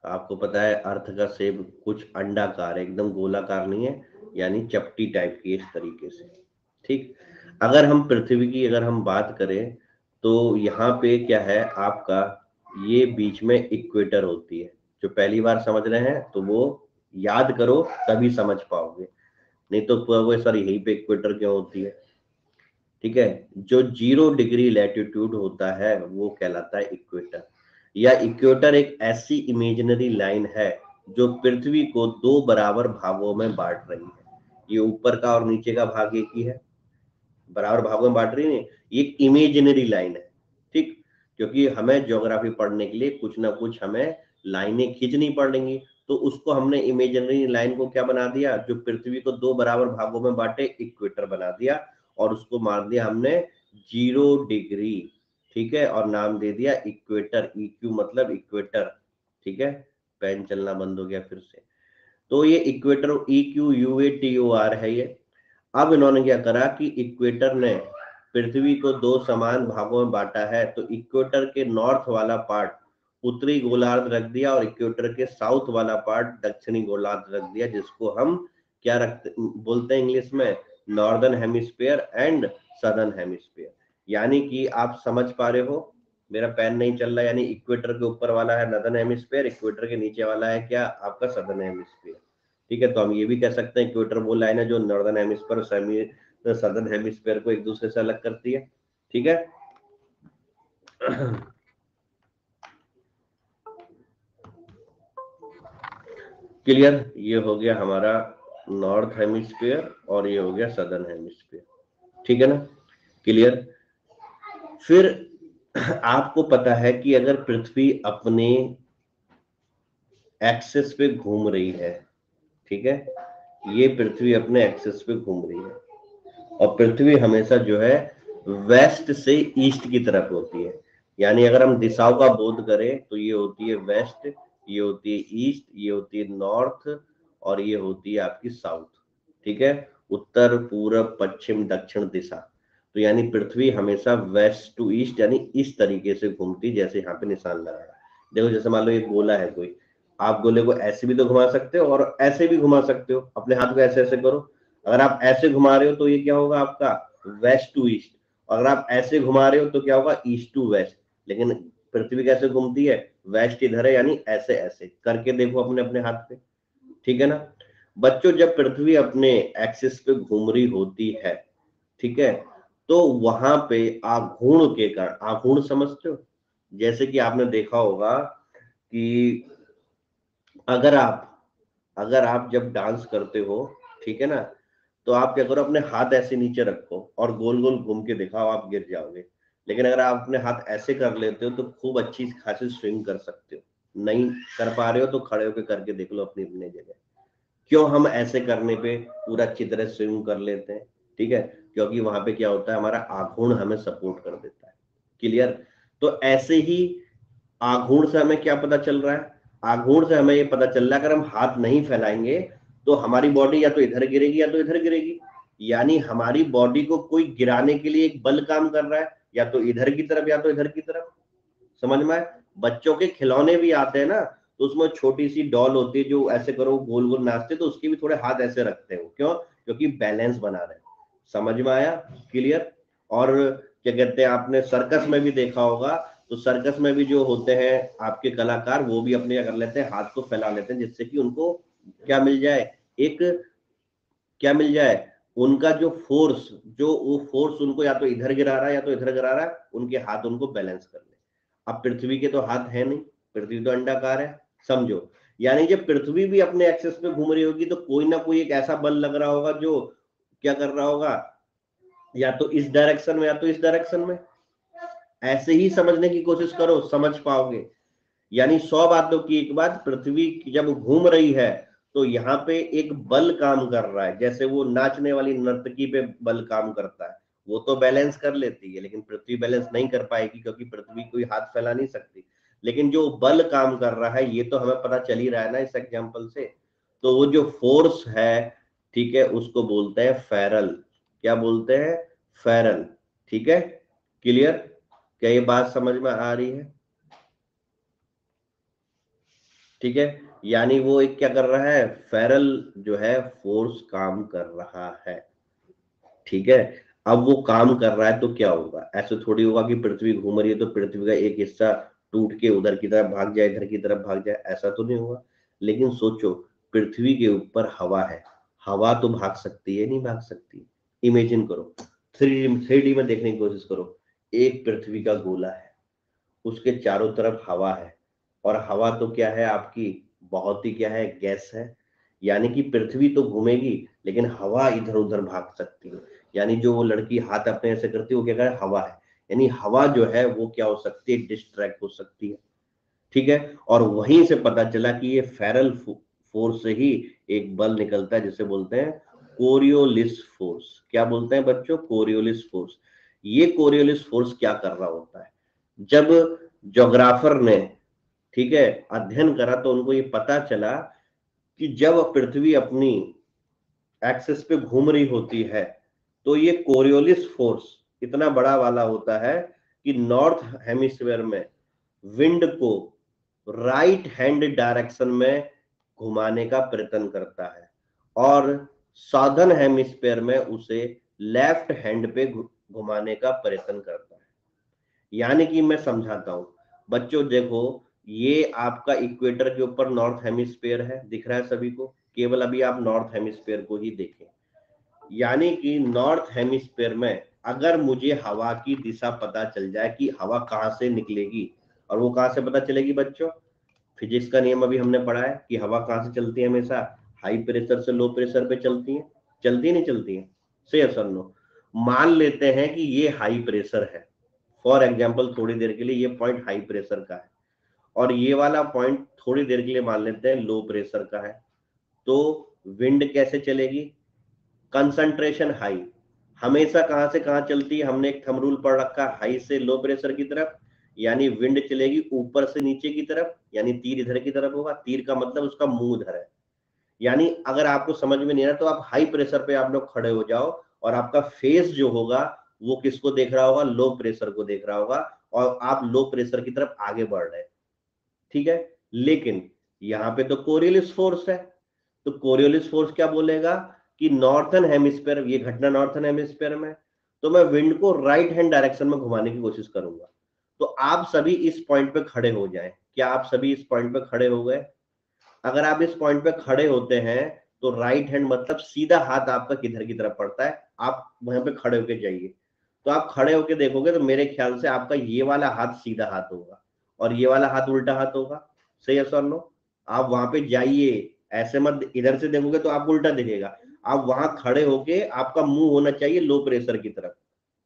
आपको पता है अर्थ का शेप कुछ अंडाकार है, एकदम गोलाकार नहीं है, यानी चपटी टाइप की इस तरीके से। ठीक, अगर हम पृथ्वी की अगर हम बात करें तो यहाँ पे क्या है आपका, ये बीच में इक्वेटर होती है। जो पहली बार समझ रहे हैं तो वो याद करो तभी समझ पाओगे, नहीं तो वो सर यहीं पे इक्वेटर क्यों होती है। ठीक है, जो जीरो डिग्री लैटिट्यूड होता है वो कहलाता है इक्वेटर, या इक्वेटर एक ऐसी इमेजिनरी लाइन है जो पृथ्वी को दो बराबर भागों में बांट रही है। ये ऊपर का और नीचे का भाग एक ही है, बराबर भागों में बांट रही है, ये एक इमेजिनरी लाइन है। ठीक, क्योंकि हमें ज्योग्राफी पढ़ने के लिए कुछ ना कुछ हमें लाइनें खींचनी पड़ेंगी, तो उसको हमने इमेजिनरी लाइन को क्या बना दिया, जो पृथ्वी को दो बराबर भागों में बांटे, इक्वेटर बना दिया, और उसको मार दिया हमने जीरो डिग्री। ठीक है, और नाम दे दिया इक्वेटर, इक्यू मतलब इक्वेटर। ठीक है, पेन चलना बंद हो गया फिर से। तो ये equator E Q U A T O R है ये। अब इन्होंने क्या करा कि इक्वेटर ने पृथ्वी को दो समान भागों में बांटा है, तो इक्वेटर के नॉर्थ वाला पार्ट उत्तरी गोलार्ध रख दिया और इक्वेटर के साउथ वाला पार्ट दक्षिणी गोलार्ध रख दिया, जिसको हम क्या रखते बोलते हैं इंग्लिश में, northern hemisphere and southern hemisphere. यानी कि आप समझ पा रहे हो, मेरा पेन नहीं चल रहा, यानी इक्वेटर के ऊपर वाला है नॉर्दर्न हेमिस्फीयर, इक्वेटर के नीचे वाला है क्या आपका सदर्न हेमिस्फीयर। ठीक है, तो हम ये भी कह सकते हैं इक्वेटर वो लाइन है जो नॉर्दर्न हेमिस्फीयर और सेमी सदर्न हेमिस्फीयर को एक दूसरे से अलग करती है। ठीक है, क्लियर, ये हो गया हमारा नॉर्थ हेमिस्फीयर और ये हो गया सदर्न हेमिस्फीयर। ठीक है ना, क्लियर। फिर आपको पता है कि अगर पृथ्वी अपने एक्सिस पे घूम रही है, ठीक है, ये पृथ्वी अपने एक्सिस पे घूम रही है, और पृथ्वी हमेशा जो है वेस्ट से ईस्ट की तरफ होती है। यानी अगर हम दिशाओं का बोध करें तो ये होती है वेस्ट, ये होती है ईस्ट, ये होती है नॉर्थ, और ये होती है आपकी साउथ। ठीक है, उत्तर पूरब पश्चिम दक्षिण दिशा। तो यानी पृथ्वी हमेशा वेस्ट टू ईस्ट यानी इस तरीके से घूमती, जैसे यहाँ पे निशान लगा है। देखो जैसे मान लो एक गोला है कोई, आप गोले को ऐसे भी तो घुमा सकते हो और ऐसे भी घुमा सकते हो, अपने हाथ को ऐसे ऐसे करो। अगर आप ऐसे घुमा रहे हो तो ये क्या होगा आपका वेस्ट टू ईस्ट, अगर आप ऐसे घुमा रहे हो तो क्या होगा ईस्ट टू वेस्ट। लेकिन पृथ्वी कैसे घूमती है, वेस्ट इधर है यानी ऐसे ऐसे करके देखो अपने अपने हाथ पे। ठीक है ना बच्चों, जब पृथ्वी अपने एक्सिस पे घूम रही होती है, ठीक है, तो वहां पे आघूर्ण के कारण, आघूर्ण समझते हो, जैसे कि आपने देखा होगा कि अगर आप अगर आप जब डांस करते हो, ठीक है ना, तो आप क्या करो अपने हाथ ऐसे नीचे रखो और गोल गोल घूम के दिखाओ, आप गिर जाओगे। लेकिन अगर आप अपने हाथ ऐसे कर लेते हो तो खूब अच्छी खासी स्विंग कर सकते हो। नहीं कर पा रहे हो तो खड़े होकर करके देख लो अपनी अपनी जगह। क्यों हम ऐसे करने पे पूरा अच्छी तरह स्विंग कर लेते हैं, ठीक है, क्योंकि वहां पे क्या होता है हमारा आघूर्ण हमें सपोर्ट कर देता है। क्लियर, तो ऐसे ही आघूर्ण से हमें क्या पता चल रहा है, आघूर्ण से हमें ये पता चल रहा है अगर हम हाथ नहीं फैलाएंगे तो हमारी बॉडी या तो इधर गिरेगी या तो इधर गिरेगी। यानी हमारी बॉडी को कोई गिराने के लिए एक बल काम कर रहा है, या तो इधर की तरफ या तो इधर की तरफ। समझ में आए, बच्चों के खिलौने भी आते हैं ना, तो उसमें छोटी सी डॉल होती है जो ऐसे करो गोल गोल नाचते, तो उसके भी थोड़े हाथ ऐसे रखते हो, क्यों, क्योंकि बैलेंस बना रहे। समझ में आया, क्लियर। और क्या कहते हैं, आपने सर्कस में भी देखा होगा, तो सर्कस में भी जो होते हैं आपके कलाकार, वो भी अपने कर लेते हैं, हाथ को फैला लेते हैं, जिससे कि उनको क्या मिल जाए, एक क्या मिल जाए, उनका जो फोर्स, जो वो फोर्स उनको या तो इधर गिरा रहा है या तो इधर गिरा रहा है, उनके हाथ उनको बैलेंस कर ले। अब पृथ्वी के तो हाथ है नहीं, पृथ्वी तो अंडाकार है, समझो। यानी जब पृथ्वी भी अपने एक्सेस पे घूम रही होगी तो कोई ना कोई एक ऐसा बल लग रहा होगा जो क्या कर रहा होगा, या तो इस डायरेक्शन में या तो इस डायरेक्शन में। ऐसे ही समझने की कोशिश करो, समझ पाओगे। यानी सौ बातों की एक बात, पृथ्वी जब घूम रही है तो यहाँ पे एक बल काम कर रहा है, जैसे वो नाचने वाली नर्तकी पे बल काम करता है, वो तो बैलेंस कर लेती है, लेकिन पृथ्वी बैलेंस नहीं कर पाएगी क्योंकि पृथ्वी कोई हाथ फैला नहीं सकती। लेकिन जो बल काम कर रहा है ये तो हमें पता चल ही रहा है ना इस एग्जाम्पल से। तो वो जो फोर्स है, ठीक है, उसको बोलते हैं फेरल। क्या बोलते हैं, फेरल। ठीक है, क्लियर, क्या ये बात समझ में आ रही है। ठीक है, यानी वो एक क्या कर रहा है, फेरल जो है फोर्स काम कर रहा है। ठीक है, अब वो काम कर रहा है तो क्या होगा, ऐसे थोड़ी होगा कि पृथ्वी घूम रही है तो पृथ्वी का एक हिस्सा टूट के उधर की तरफ भाग जाए, इधर की तरफ भाग जाए, ऐसा तो नहीं होगा। लेकिन सोचो, पृथ्वी के ऊपर हवा है, हवा तो भाग सकती है, नहीं भाग सकती? इमेजिन करो, थ्री थ्री डी में देखने की कोशिश करो। एक पृथ्वी का गोला है, उसके चारों तरफ हवा है, और हवा तो क्या है आपकी, बहुत ही क्या है, गैस है। यानी कि पृथ्वी तो घूमेगी लेकिन हवा इधर उधर भाग सकती है। यानी जो वो लड़की हाथ अपने ऐसे करती है वो क्या करे, हवा है। यानी हवा जो है वो क्या हो सकती है, डिस्ट्रैक्ट हो सकती है। ठीक है, और वहीं से पता चला कि ये फेरल फोर्स से ही एक बल निकलता है जिसे बोलते हैं कोरियोलिस फोर्स। क्या बोलते हैं बच्चों, कोरियोलिस फोर्स। ये कोरियोलिस फोर्स क्या कर रहा होता है, जब ज्योग्राफर ने, ठीक है, अध्ययन करा तो उनको ये पता चला कि जब पृथ्वी अपनी एक्सिस पे घूम रही होती है तो ये कोरियोलिस फोर्स इतना बड़ा वाला होता है कि नॉर्थ हेमिस्फीयर में विंड को राइट हैंड डायरेक्शन में घुमाने का प्रयत्न करता है, और साउदर्न हेमिस्फीयर में उसे लेफ्ट हैंड पे घुमाने का प्रयत्न करता है। यानी कि मैं समझाता हूं बच्चों, देखो ये आपका इक्वेटर के ऊपर नॉर्थ हेमिस्फीयर है, दिख रहा है सभी को, केवल अभी आप नॉर्थ हेमिस्फीयर को ही देखें। यानी कि नॉर्थ हेमिस्फीयर में अगर मुझे हवा की दिशा पता चल जाए कि हवा कहां से निकलेगी, और वो कहां से पता चलेगी बच्चों, फिजिक्स का नियम अभी हमने पढ़ा है कि हवा कहां से चलती है, हमेशा हाई प्रेशर से लो प्रेशर पे चलती है। चलती नहीं चलती है, से असर नो। मान लेते हैं कि ये हाई प्रेशर है, फॉर एग्जाम्पल थोड़ी देर के लिए ये पॉइंट हाई प्रेशर का है, और ये वाला पॉइंट थोड़ी देर के लिए मान लेते हैं लो प्रेशर का है। तो विंड कैसे चलेगी, कंसंट्रेशन हाई, हमेशा कहां से कहां चलती है, हमने एक थंब रूल पढ़ रखा, हाई से लो प्रेशर की तरफ। यानी विंड चलेगी ऊपर से नीचे की तरफ, यानी तीर इधर की तरफ होगा, तीर का मतलब उसका मुंह उधर है। यानी अगर आपको समझ में नहीं आ रहा तो आप हाई प्रेशर पे आप लोग खड़े हो जाओ, और आपका फेस जो होगा वो किसको देख रहा होगा, लो प्रेशर को देख रहा होगा, और आप लो प्रेशर की तरफ आगे बढ़ रहे हैं। ठीक है, लेकिन यहां पे तो कोरियोलिस फोर्स है, तो कोरियोलिस फोर्स क्या बोलेगा कि नॉर्थन हेमिस्फीयर, ये घटना नॉर्थन हेमिस्फीयर में, तो मैं विंड को राइट हैंड डायरेक्शन में घुमाने की कोशिश करूंगा। तो आप सभी इस पॉइंट पे खड़े हो जाएं, क्या आप सभी इस पॉइंट पे खड़े हो गए? अगर आप इस पॉइंट पे खड़े होते हैं तो राइट हैंड मतलब सीधा हाथ आपका किधर की तरफ पड़ता है, आप वहां पे खड़े होके जाइए। तो आप खड़े होके देखोगे तो मेरे ख्याल से आपका ये वाला हाथ सीधा हाथ होगा और ये वाला हाथ उल्टा हाथ होगा। सही है सर, नो? आप वहां पे जाइए, ऐसे मत इधर से देखोगे तो आपको उल्टा दिखेगा। आप वहां खड़े होके आपका मुंह होना चाहिए लो प्रेशर की तरफ,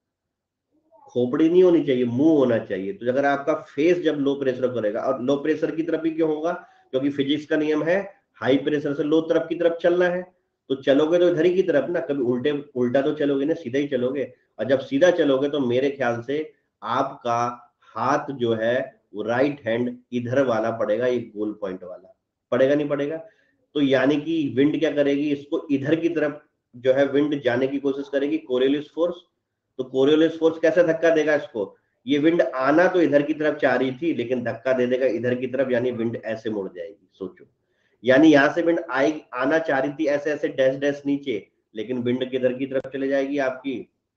खोपड़ी नहीं होनी चाहिए, मुंह होना चाहिए। तो अगर आपका फेस जब लो प्रेशर करेगा, और लो प्रेशर की तरफ ही क्यों होगा, क्योंकि फिजिक्स का नियम है हाई प्रेशर से लो तरफ की तरफ चलना है। तो चलोगे तो इधर ही की तरफ ना, कभी उल्टे उल्टा तो चलोगे ना, सीधा ही चलोगे। और जब सीधा चलोगे तो मेरे ख्याल से आपका हाथ जो है वो राइट हैंड इधर वाला पड़ेगा, एक गोल पॉइंट वाला पड़ेगा, नहीं पड़ेगा? तो यानी कि विंड क्या करेगी, इसको इधर की तरफ जो है विंड जाने की कोशिश करेगी, कोरियोलिस फोर्स। तो कोरियोलिस फोर्स कैसे धक्का देगा इसको, ये विंड आना तो इधर की तरफ चाह रही थी लेकिन धक्का दे देगा इधर की तरफ, यानी विंड ऐसे मुड़ जाएगी। सोचो, यानी यहां से विंड आई आना चाह रही थी ऐसे ऐसे डैश डैश नीचे, लेकिन विंड किधर की तरफ चले जाएगी आपकी।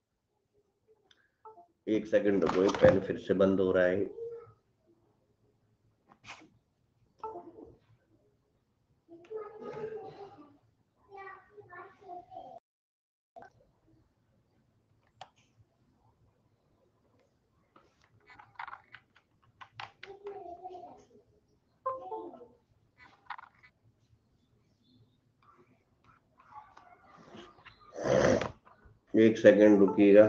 एक सेकंड रुको, पेन फिर से बंद हो रहा है। एक सेकंड रुकिएगा।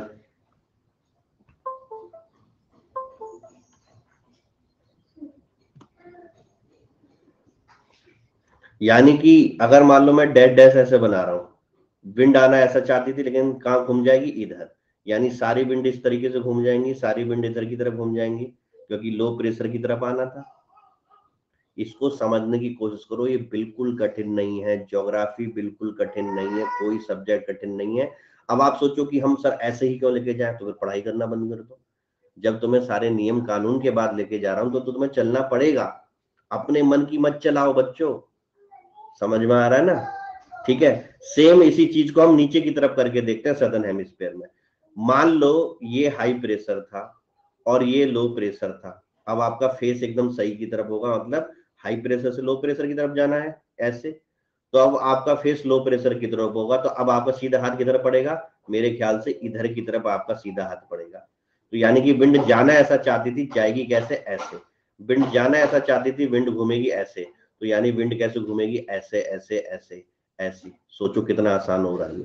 यानी कि अगर मान लो मैं डैश डैश ऐसे बना रहा हूं, विंड आना ऐसा चाहती थी लेकिन कहां घूम जाएगी, इधर। यानी सारी विंड इस तरीके से घूम जाएंगी, सारी विंड इधर की तरफ घूम जाएंगी क्योंकि लो प्रेशर की तरफ आना था। इसको समझने की कोशिश करो, ये बिल्कुल कठिन नहीं है, ज्योग्राफी बिल्कुल कठिन नहीं है, कोई सब्जेक्ट कठिन नहीं है। अब आप सोचो कि हम सर ऐसे ही क्यों लेके जाए, तो फिर पढ़ाई करना बंद कर दो। जब तुम्हें सारे नियम कानून के बाद लेके जा रहा हूं तो, तो तुम्हें चलना पड़ेगा। अपने मन की मत चलाओ बच्चों, समझ में आ रहा है ना। ठीक है, सेम इसी चीज को हम नीचे की तरफ करके देखते हैं सदर्न हेमिस्फीयर में। मान लो ये हाई प्रेशर था और ये लो प्रेशर था, अब आपका फेस एकदम सही की तरफ होगा, मतलब हाई प्रेशर से लो प्रेशर की तरफ जाना है ऐसे, तो अब आपका फेस लो प्रेशर की तरफ होगा, तो अब आपका सीधा हाथ किधर पड़ेगा, मेरे ख्याल से इधर की तरफ आपका सीधा हाथ पड़ेगा। तो यानी कि विंड जाना ऐसा चाहती थी, जाएगी कैसे, ऐसे। विंड जाना ऐसा चाहती थी, विंड घूमेगी ऐसे, तो यानी विंड कैसे घूमेगी, ऐसे ऐसे ऐसे ऐसे। सोचो कितना आसान हो रहा है।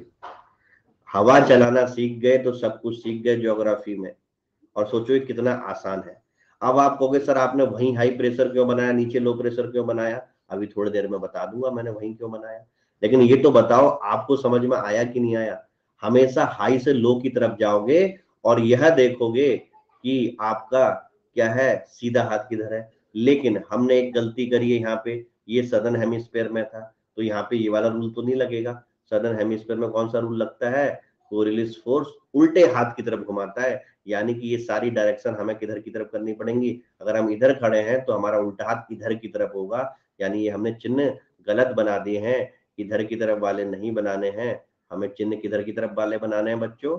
हवा चलाना सीख गए तो सब कुछ सीख गए ज्योग्राफी में, और सोचो ये कितना आसान है। अब आप कहोगे सर आपने वहीं हाई प्रेशर क्यों बनाया, नीचे लो प्रेशर क्यों बनाया, अभी थोड़ी देर में बता दूंगा मैंने वहीं क्यों बनाया। लेकिन ये तो बताओ आपको समझ में आया कि नहीं आया। हमेशा हाई से लो की तरफ जाओगे और यह देखोगे कि आपका क्या है, सीधा हाथ किधर है। लेकिन हमने एक गलती करी है यहाँ पे, ये सदर्न हेमिस्फीयर में था, तो यहाँ पे ये वाला रूल तो नहीं लगेगा। सदर्न हेमिस्फीयर में कौन सा रूल लगता है, कोरियलिस फोर्स उल्टे हाथ की तरफ घुमाता है, यानी कि ये सारी डायरेक्शन हमें किधर की तरफ करनी पड़ेंगी। अगर हम इधर खड़े हैं तो हमारा उल्टा हाथ इधर की तरफ होगा, यानी ये हमने चिन्ह गलत बना दिए हैं, इधर की तरफ वाले नहीं बनाने हैं, हमें चिन्ह किधर की तरफ वाले बनाने हैं बच्चों।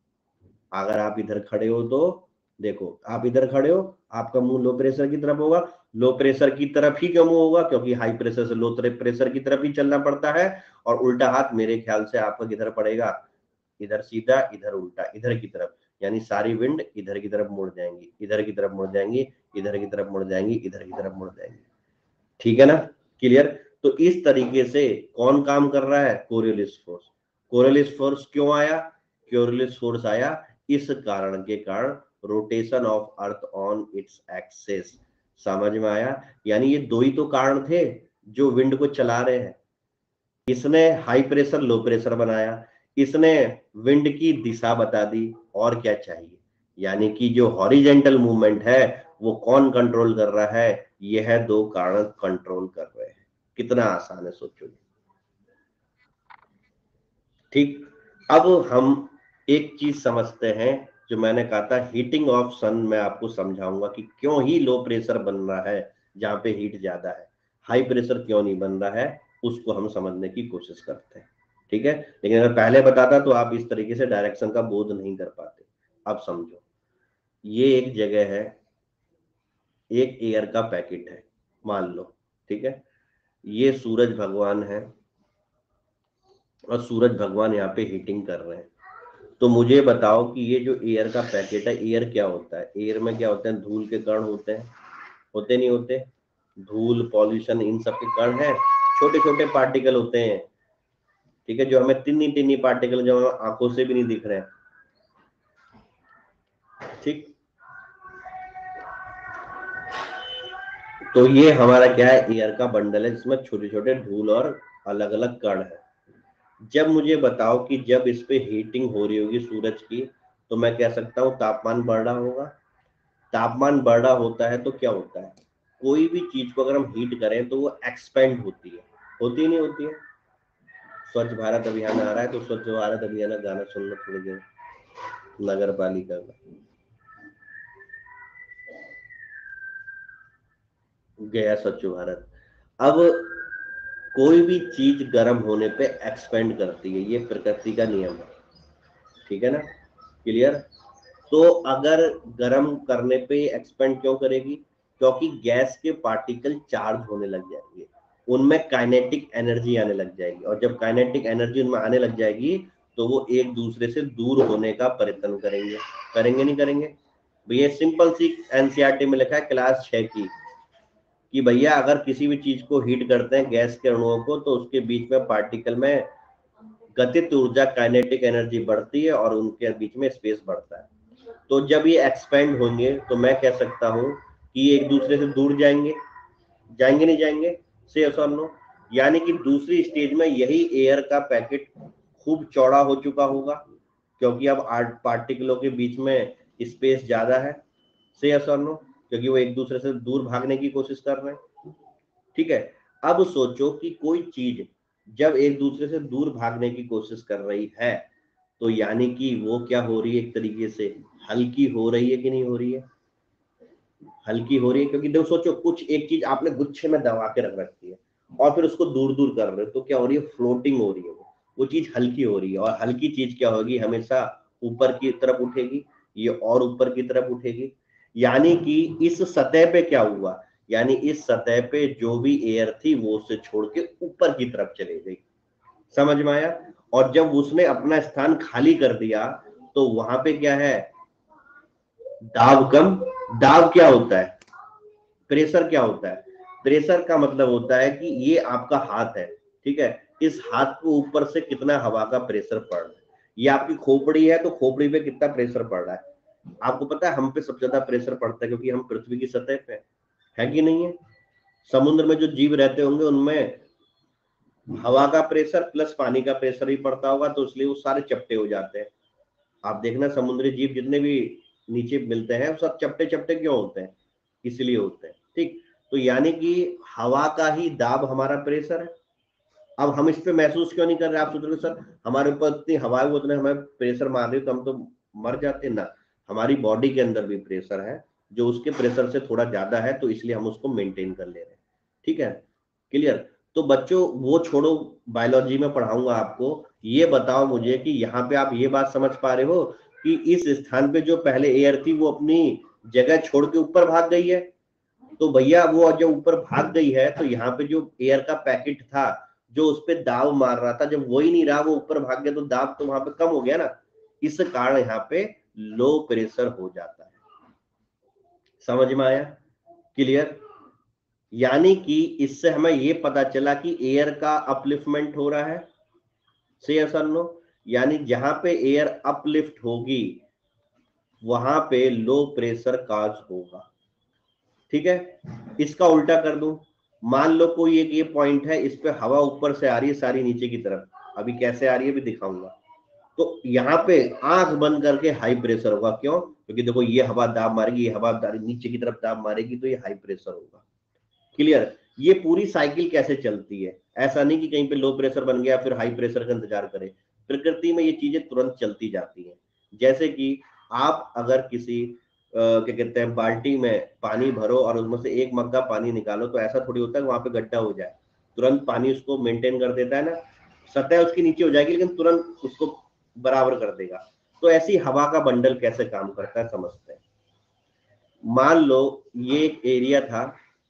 अगर आप इधर खड़े हो तो देखो, आप इधर खड़े हो, आपका मुंह लो प्रेशर की तरफ होगा। लो प्रेशर की तरफ ही क्यों मुंह होगा, क्योंकि हाई प्रेशर से लो प्रेशर की तरफ ही चलना पड़ता है। और उल्टा हाथ मेरे ख्याल से आपका किधर पड़ेगा, इधर सीधा, इधर उल्टा, इधर की तरफ, यानी सारी विंड इधर की तरफ मुड़ जाएंगी, इधर की तरफ मुड़ जाएंगी, इधर की तरफ मुड़ जाएंगी, इधर की तरफ मुड़ जाएंगी। ठीक है ना, क्लियर। तो इस तरीके से कौन काम कर रहा है, कोरियलिस फोर्स। कोरियलिस फोर्स क्यों आया, कोरियलिस फोर्स आया इस कारण के कारण, rotation of earth on its axis. समझ में आया, यानी ये दो ही तो कारण थे जो विंड को चला रहे हैं। इसने हाई प्रेशर लो प्रेशर बनाया, इसने विंड की दिशा बता दी, और क्या चाहिए। यानी कि जो हॉरिजेंटल मूवमेंट है वो कौन कंट्रोल कर रहा है, यह दो कारण कंट्रोल कर रहे हैं। कितना आसान है सोचो। ठीक, अब हम एक चीज समझते हैं, जो मैंने कहा था हीटिंग ऑफ सन, मैं आपको समझाऊंगा कि क्यों ही लो प्रेशर बन रहा है जहां पे हीट ज्यादा है, हाई प्रेशर क्यों नहीं बन रहा है, उसको हम समझने की कोशिश करते हैं। ठीक है, लेकिन अगर पहले बताता तो आप इस तरीके से डायरेक्शन का बोध नहीं कर पाते। अब समझो, ये एक जगह है, एक एयर का पैकेट है मान लो, ठीक है, ये सूरज भगवान है और सूरज भगवान यहाँ पे हीटिंग कर रहे हैं। तो मुझे बताओ कि ये जो एयर का पैकेट है, एयर क्या होता है, एयर में क्या होते हैं, धूल के कण होते हैं, होते नहीं होते, धूल पॉल्यूशन इन सब के कण हैं, छोटे छोटे पार्टिकल होते हैं। ठीक है, जो हमें तिन्नी तिन्नी पार्टिकल जो हमें आंखों से भी नहीं दिख रहे हैं। ठीक, तो ये हमारा क्या है, एयर का बंडल है जिसमें छोटे छोटे धूल और अलग अलग कण है। जब मुझे बताओ कि जब इस पे हीटिंग हो रही होगी सूरज की, तो मैं कह सकता हूँ तापमान बढ़ रहा होगा। तापमान बढ़ रहा होता है तो क्या होता है, कोई भी चीज को अगर हम हीट करें तो वो एक्सपेंड होती है, होती नहीं होती है। स्वच्छ भारत अभियान आ रहा है तो स्वच्छ भारत अभियान का गाना सुनना थोड़ी देर, नगर पालिका का गया स्वच्छ भारत। अब कोई भी चीज गर्म होने पे एक्सपेंड करती है, ये प्रकृति का नियम है। ठीक है ना, क्लियर। तो अगर गर्म करने पे एक्सपेंड क्यों करेगी, क्योंकि गैस के पार्टिकल चार्ज होने लग जाएंगे, उनमें काइनेटिक एनर्जी आने लग जाएगी, और जब काइनेटिक एनर्जी उनमें आने लग जाएगी तो वो एक दूसरे से दूर होने का प्रयत्न करेंगे। करेंगे नहीं करेंगे भैया, सिंपल सी एनसीईआरटी में लिखा है क्लास छह की, कि भैया अगर किसी भी चीज को हीट करते हैं गैस के अणुओं को, तो उसके बीच में पार्टिकल में गतिज ऊर्जा काइनेटिक एनर्जी बढ़ती है और उनके बीच में स्पेस बढ़ता है। तो जब ये एक्सपेंड होंगे तो मैं कह सकता हूं कि ये एक दूसरे से दूर जाएंगे, जाएंगे नहीं जाएंगे, से यस और नो। यानी कि दूसरी स्टेज में यही एयर का पैकेट खूब चौड़ा हो चुका होगा, क्योंकि अब आठ पार्टिकलों के बीच में स्पेस ज्यादा है, से यस और नो, क्योंकि वो एक दूसरे से दूर भागने की कोशिश कर रहे हैं। ठीक है, अब सोचो कि कोई चीज जब एक दूसरे से दूर भागने की कोशिश कर रही है, तो यानी कि वो क्या हो रही है, एक तरीके से हल्की हो रही है कि नहीं हो रही है। हल्की हो रही है, क्योंकि देखो सोचो कुछ एक चीज आपने गुच्छे में दबा के रख रखी है और फिर उसको दूर दूर कर रहे हो, तो क्या हो रही है, फ्लोटिंग हो रही है, वो वो चीज हल्की हो रही है। और हल्की चीज क्या होगी, हमेशा ऊपर की तरफ उठेगी, ये और ऊपर की तरफ उठेगी। यानी कि इस सतह पे क्या हुआ, यानी इस सतह पे जो भी एयर थी वो उससे छोड़ के ऊपर की तरफ चली गई। समझ में आया? और जब उसने अपना स्थान खाली कर दिया तो वहां पे क्या है, दाब कम। दाब क्या होता है, प्रेशर क्या होता है, प्रेशर का मतलब होता है कि ये आपका हाथ है, ठीक है, इस हाथ के ऊपर से कितना हवा का प्रेशर पड़ रहा है। ये आपकी खोपड़ी है तो खोपड़ी पे कितना प्रेशर पड़ रहा है। आपको पता है हम पे सबसे ज्यादा प्रेशर पड़ता है क्योंकि हम पृथ्वी की सतह पे है कि नहीं है। समुद्र में जो जीव रहते होंगे उनमें हवा का प्रेशर प्लस पानी का प्रेशर ही पड़ता होगा, तो इसलिए वो सारे चपटे हो जाते हैं। आप देखना समुद्री जीव जितने भी नीचे मिलते हैं वो सब चपटे चपटे क्यों होते हैं, इसलिए होते हैं। ठीक, तो यानी कि हवा का ही दाब हमारा प्रेशर है। अब हम इस पे महसूस क्यों नहीं कर रहे, आप सोच रहे सर हमारे ऊपर इतनी हवा है वो उतने हमें प्रेशर मार रही है तो हम तो मर जाते ना। हमारी बॉडी के अंदर भी प्रेशर है जो उसके प्रेशर से थोड़ा ज्यादा है, तो इसलिए हम उसको मेंटेन कर ले रहे हैं। ठीक है, क्लियर? तो बच्चों वो छोड़ो, बायोलॉजी में पढ़ाऊंगा आपको। ये बताओ मुझे कि यहाँ पे आप ये बात समझ पा रहे हो कि इस स्थान पे जो पहले एयर थी वो अपनी जगह छोड़ के ऊपर भाग गई है। तो भैया वो जब ऊपर भाग गई है तो यहाँ पे जो एयर का पैकेट था जो उस पर दाब मार रहा था, जब वो ही नहीं रहा, वो ऊपर भाग गया, तो दाब तो वहां पे कम हो गया ना। इस कारण यहाँ पे लो प्रेशर हो जाता है। समझ में आया? क्लियर? यानी कि इससे हमें ये पता चला कि एयर का अपलिफ्टमेंट हो रहा है, सही है सर नो। यानी जहां पे एयर अपलिफ्ट होगी वहां पे लो प्रेशर काज होगा। ठीक है, इसका उल्टा कर दूं, मान लो कोई एक ये पॉइंट है, इस पे हवा ऊपर से आ रही है सारी नीचे की तरफ, अभी कैसे आ रही है भी दिखाऊंगा। तो यहाँ पे आंख बंद करके हाई प्रेशर होगा, क्यों? क्योंकि देखो ये हवा दाब मारेगी, ये हवा नीचे की तरफ दाब मारेगी, तो ये हाई प्रेशर होगा। क्लियर? ये पूरी साइकिल कैसे चलती है, ऐसा नहीं कि कहीं पे लो प्रेशर बन गया फिर हाई प्रेशर का इंतजार करें। प्रकृति में ये चीजें तुरंत चलती जाती हैं। जैसे कि आप अगर किसी क्या कहते हैं बाल्टी में पानी भरो और उसमें से एक मग्गा पानी निकालो, तो ऐसा थोड़ी होता है वहां पे गड्ढा हो जाए, तुरंत पानी उसको मेंटेन कर देता है ना। सतह उसकी नीचे हो जाएगी लेकिन तुरंत उसको बराबर कर देगा। तो ऐसी हवा का बंडल कैसे काम करता है समझते हैं। मान लो ये एक एरिया था,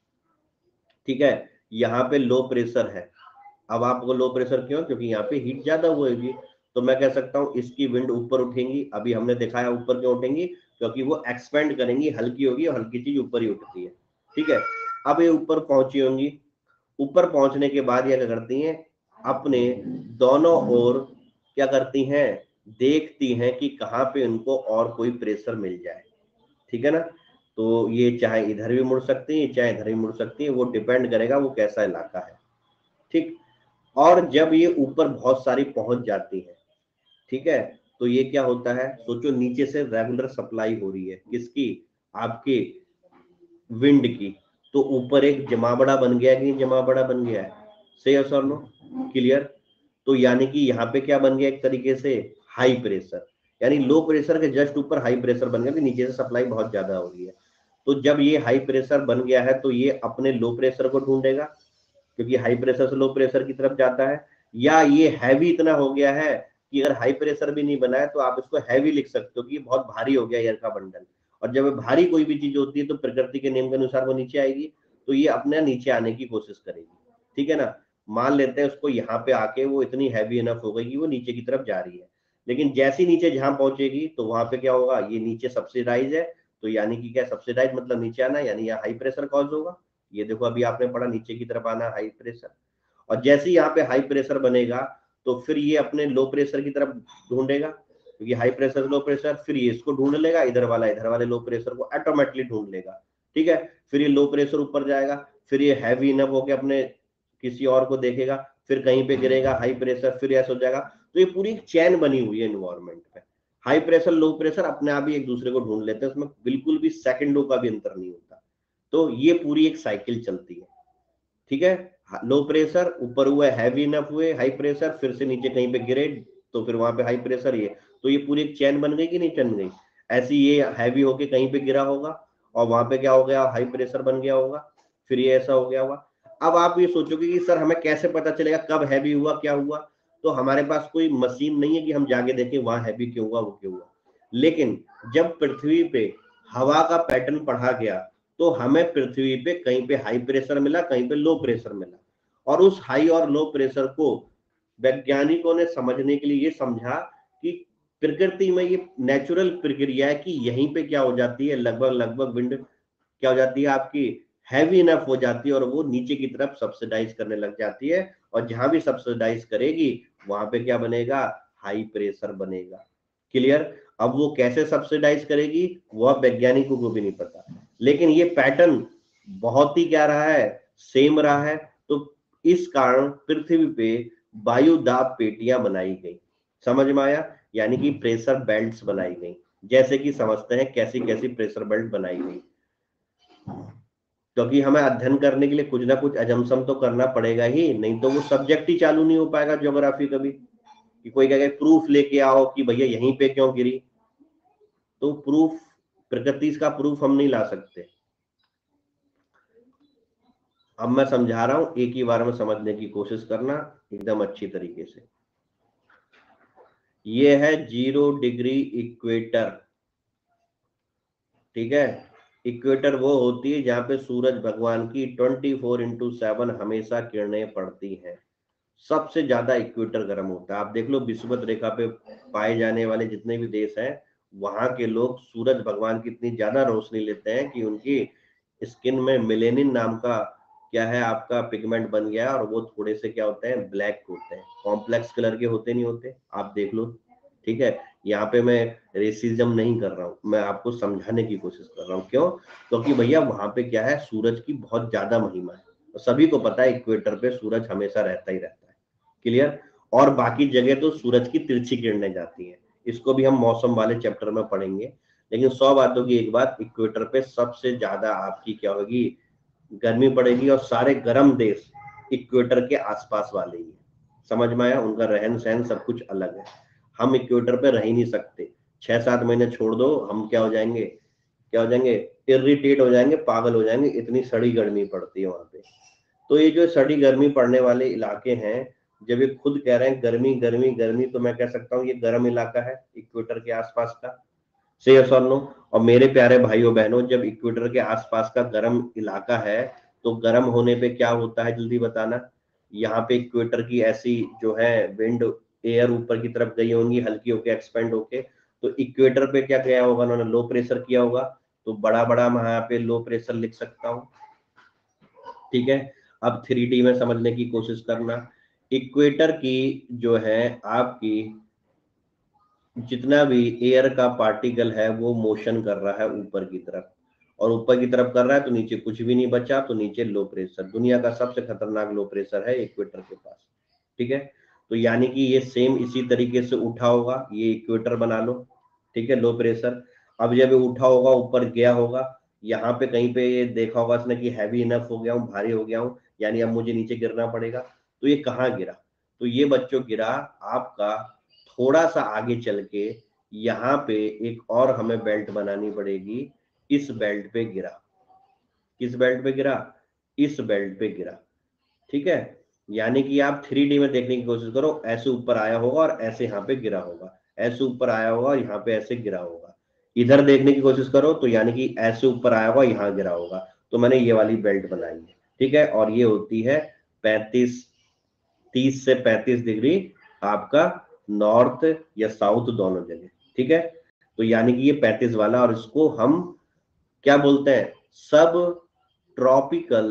ठीक है, यहाँ पे लो प्रेशर है। अब आपको लो प्रेशर क्यों, क्योंकि यहाँ पे हीट ज्यादा हुएगी। तो मैं कह सकता हूँ इसकी विंड ऊपर उठेंगी, अभी हमने दिखाया ऊपर क्यों उठेंगी, क्योंकि वो एक्सपेंड करेंगी, हल्की होगी और हल्की चीज ऊपर ही उठती है। ठीक है, अब ये ऊपर पहुंची होंगी, ऊपर पहुंचने के बाद ये क्या करती हैं, अपने दोनों ओर क्या करती हैं, देखती हैं कि कहाँ पे उनको और कोई प्रेशर मिल जाए। ठीक है ना, तो ये चाहे इधर भी मुड़ सकती है चाहे इधर भी मुड़ सकती है, वो डिपेंड करेगा वो कैसा इलाका है। ठीक, और जब ये ऊपर बहुत सारी पहुंच जाती है, ठीक है, तो ये क्या होता है, सोचो नीचे से रेगुलर सप्लाई हो रही है किसकी, आपके विंड की, तो ऊपर एक जमावड़ा बन गया कि जमावड़ा बन गया है, सही है सर नो। क्लियर? तो यानी कि यहाँ पे क्या बन गया, एक तरीके से हाई प्रेशर, यानी लो प्रेशर के जस्ट ऊपर हाई प्रेशर बन गया कि नीचे से सप्लाई बहुत ज्यादा हो रही है। तो जब ये हाई प्रेशर बन गया है तो ये अपने लो प्रेशर को ढूंढेगा, क्योंकि हाई प्रेशर से लो प्रेशर की तरफ जाता है। या ये हैवी इतना हो गया है कि अगर हाई प्रेशर भी नहीं बना है तो आप इसको हैवी लिख सकते हो कि बहुत भारी हो गया एयर का बंडल। और जब भारी कोई भी चीज होती है तो प्रकृति के नियम के अनुसार वो नीचे आएगी, तो ये अपने नीचे आने की कोशिश करेगी। ठीक है ना, मान लेते हैं उसको यहाँ पे आके वो इतनी हैवी इनफ हो गई कि वो नीचे की तरफ जा रही है, लेकिन जैसी नीचे जहां पहुंचेगी तो वहां पे क्या होगा, ये नीचे सब्सिडाइज है, तो यानी कि क्या, सब्सिडाइज मतलब नीचे आना, यानी यहाँ हाई प्रेशर कॉज होगा। ये देखो अभी आपने पढ़ा नीचे की तरफ आना हाई प्रेशर। और जैसे ही यहाँ पे हाई प्रेशर बनेगा तो फिर ये अपने लो प्रेशर की तरफ ढूंढेगा, क्योंकि हाई प्रेशर लो प्रेशर, फिर ये इसको ढूंढ लेगा, इधर वाला इधर वाले लो प्रेशर को ऑटोमेटिकली ढूंढ लेगा। ठीक है, फिर ये लो प्रेशर ऊपर जाएगा, फिर ये हैवी इनफ होकर अपने किसी और को देखेगा, फिर कहीं पे गिरेगा हाई प्रेशर, फिर ऐसा हो जाएगा। तो ये पूरी चैन बनी हुई है एनवायरमेंट में। हाई प्रेशर लो प्रेशर अपने आप ही एक दूसरे को ढूंढ लेते हैं, उसमें बिल्कुल भी सेकंडों का भी अंतर नहीं होता। तो ये पूरी एक साइकिल चलती है। ठीक है, लो प्रेशर ऊपर हुआ, हैवी इनफ हुए, हाई प्रेशर, फिर से नीचे कहीं पे गिरे तो फिर वहां पे हाई प्रेशर, ये तो ये पूरी एक चैन बन गई कि नहीं चल गई। ऐसी ये हैवी होके कहीं पे गिरा होगा और वहां पे क्या हो गया, हाई प्रेशर बन गया होगा, फिर ये ऐसा हो गया होगा। अब आप ये सोचोगे कि सर हमें कैसे पता चलेगा कब हैवी हुआ, क्या हुआ? तो हमारे पास कोई मशीन नहीं है कि हम जाके देखें वहां हैवी क्यों हुआ, वो क्यों हुआ। लेकिन जब पृथ्वी पे हवा का पैटर्न पढ़ा गया तो हमें पृथ्वी पे कहीं पे हाई प्रेशर मिला, कहीं पे लो प्रेशर मिला, और उस हाई और लो प्रेशर को वैज्ञानिकों ने समझने के लिए ये समझा कि प्रकृति में ये नेचुरल प्रक्रिया है कि यहीं पे क्या हो जाती है, लगभग लगभग विंड क्या हो जाती है आपकी, हैवी इनफ हो जाती है और वो नीचे की तरफ सब्सिडाइज करने लग जाती है, और जहां भी सब्सिडाइज करेगी वहां पे क्या बनेगा, हाई प्रेशर बनेगा। क्लियर? अब वो कैसे सब्सिडाइज करेगी वह वैज्ञानिकों को भी नहीं पता, लेकिन ये पैटर्न बहुत ही क्या रहा है, सेम रहा है। तो इस कारण पृथ्वी पे वायु दाब पेटियां बनाई गई, समझ में आया? यानी कि प्रेशर बेल्ट्स बनाई गई, जैसे कि समझते हैं कैसी कैसी प्रेशर बेल्ट बनाई गई। क्योंकि हमें अध्ययन करने के लिए कुछ ना कुछ अजम्पशन तो करना पड़ेगा ही, नहीं तो वो सब्जेक्ट ही चालू नहीं हो पाएगा ज्योग्राफी कभी, कि कोई कहे प्रूफ लेके आओ कि भैया यहीं पे क्यों गिरी। तो प्रूफ, प्रकृति का प्रूफ हम नहीं ला सकते। अब मैं समझा रहा हूं, एक ही बार में समझने की कोशिश करना एकदम अच्छी तरीके से। ये है जीरो डिग्री इक्वेटर, ठीक है? इक्वेटर वो होती है जहां पे सूरज भगवान की ट्वेंटी फोर इंटू सेवन हमेशा किरणें पड़ती हैं। सबसे ज्यादा इक्वेटर गर्म होता है। आप देख लो विषुवत रेखा पे पाए जाने वाले जितने भी देश हैं, वहां के लोग सूरज भगवान की इतनी ज्यादा रोशनी लेते हैं कि उनकी स्किन में मेलेनिन नाम का क्या है आपका पिगमेंट बन गया, और वो थोड़े से क्या होते हैं, ब्लैक होते हैं, कॉम्प्लेक्स कलर के होते नहीं होते, आप देख लो। ठीक है, यहाँ पे मैं रेसिज्म नहीं कर रहा हूँ, मैं आपको समझाने की कोशिश कर रहा हूँ। क्यों? क्योंकि भैया वहां पे क्या है, सूरज की बहुत ज्यादा महिमा है, तो सभी को पता है इक्वेटर पे सूरज हमेशा रहता ही रहता है। क्लियर? और बाकी जगह तो सूरज की तिरछी किरणें जाती हैं, इसको भी हम मौसम वाले चैप्टर में पढ़ेंगे। लेकिन सौ बातों की एक बात, इक्वेटर पे सबसे ज्यादा आपकी क्या होगी, गर्मी पड़ेगी, और सारे गर्म देश इक्वेटर के आसपास वाले ही हैं। समझ में आया? उनका रहन सहन सब कुछ अलग है। हम इक्वेटर पे रह ही नहीं सकते, छह सात महीने छोड़ दो, हम क्या हो जाएंगे, क्या हो जाएंगे, इरिटेट हो जाएंगे, पागल हो जाएंगे, इतनी सड़ी गर्मी पड़ती है वहां पे। तो ये जो सड़ी गर्मी पड़ने वाले इलाके हैं, जब ये खुद कह रहे हैं गर्मी गर्मी गर्मी, तो मैं कह सकता हूँ ये गर्म इलाका है इक्वेटर के आसपास का। से यस और नो? और मेरे प्यारे भाइयों बहनों, जब इक्वेटर के आसपास का गर्म इलाका है तो गर्म होने पे क्या होता है, जल्दी बताना। यहाँ पे इक्वेटर की ऐसी जो है विंड, एयर ऊपर की तरफ गई होंगी हल्की होके, एक्सपेंड होके, तो इक्वेटर पे क्या किया होगा उन्होंने, लो प्रेशर किया होगा। तो बड़ा बड़ा मैं यहाँ पे लो प्रेशर लिख सकता हूँ। ठीक है, अब थ्री डी में समझने की कोशिश करना। इक्वेटर की जो है आपकी जितना भी एयर का पार्टिकल है वो मोशन कर रहा है ऊपर की तरफ, और ऊपर की तरफ कर रहा है तो नीचे कुछ भी नहीं बचा, तो नीचे लो प्रेशर, दुनिया का सबसे खतरनाक लो प्रेशर है इक्वेटर के पास। ठीक है, तो यानी कि ये सेम इसी तरीके से उठा होगा, ये इक्वेटर बना लो। ठीक है, लो प्रेशर। अब जब ये उठा होगा, ऊपर गया होगा, यहाँ पे कहीं पे ये देखा होगा इसने कि हैवी इनफ हो गया हूँ, भारी हो गया हूँ, यानी अब मुझे नीचे गिरना पड़ेगा। तो ये कहाँ गिरा? तो ये बच्चों गिरा आपका थोड़ा सा आगे चल के, यहाँ पे एक और हमें बेल्ट बनानी पड़ेगी, इस बेल्ट पे गिरा। किस बेल्ट पे गिरा? इस बेल्ट पे गिरा। ठीक है, यानी कि आप थ्री डी में देखने की कोशिश करो, ऐसे ऊपर आया होगा और ऐसे यहाँ पे गिरा होगा, ऐसे ऊपर आया होगा और यहाँ पे ऐसे गिरा होगा। इधर देखने की कोशिश करो तो यानी कि ऐसे ऊपर आया होगा, यहाँ गिरा होगा। तो मैंने ये वाली बेल्ट बनाई है। ठीक है, और ये होती है पैंतीस, तीस से पैंतीस डिग्री आपका नॉर्थ या साउथ दोनों जगह। ठीक है, तो यानी कि ये पैंतीस वाला, और इसको हम क्या बोलते हैं, सब ट्रॉपिकल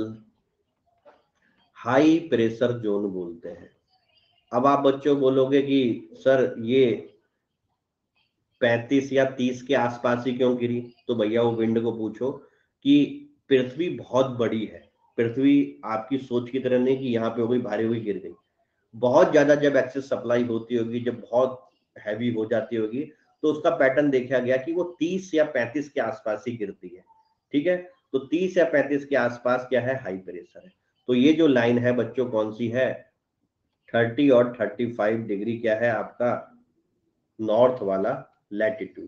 हाई प्रेशर जोन बोलते हैं। अब आप बच्चों बोलोगे कि सर ये पैंतीस या तीस के आसपास ही क्यों गिरी? तो भैया वो विंड को पूछो कि पृथ्वी बहुत बड़ी है, पृथ्वी आपकी सोच की तरह नहीं कि यहाँ पे हो गई भारी हुई गिर गई। बहुत ज्यादा जब एक्सेस सप्लाई होती होगी, जब बहुत हैवी हो जाती होगी, तो उसका पैटर्न देखा गया कि वो तीस या पैंतीस के आसपास ही गिरती है। ठीक है, तो तीस या पैंतीस के आसपास क्या है, हाई प्रेशर है। तो ये जो लाइन है बच्चों कौन सी है, थर्टी और थर्टी फाइव डिग्री क्या है आपका नॉर्थ वाला लैटिट्यूड।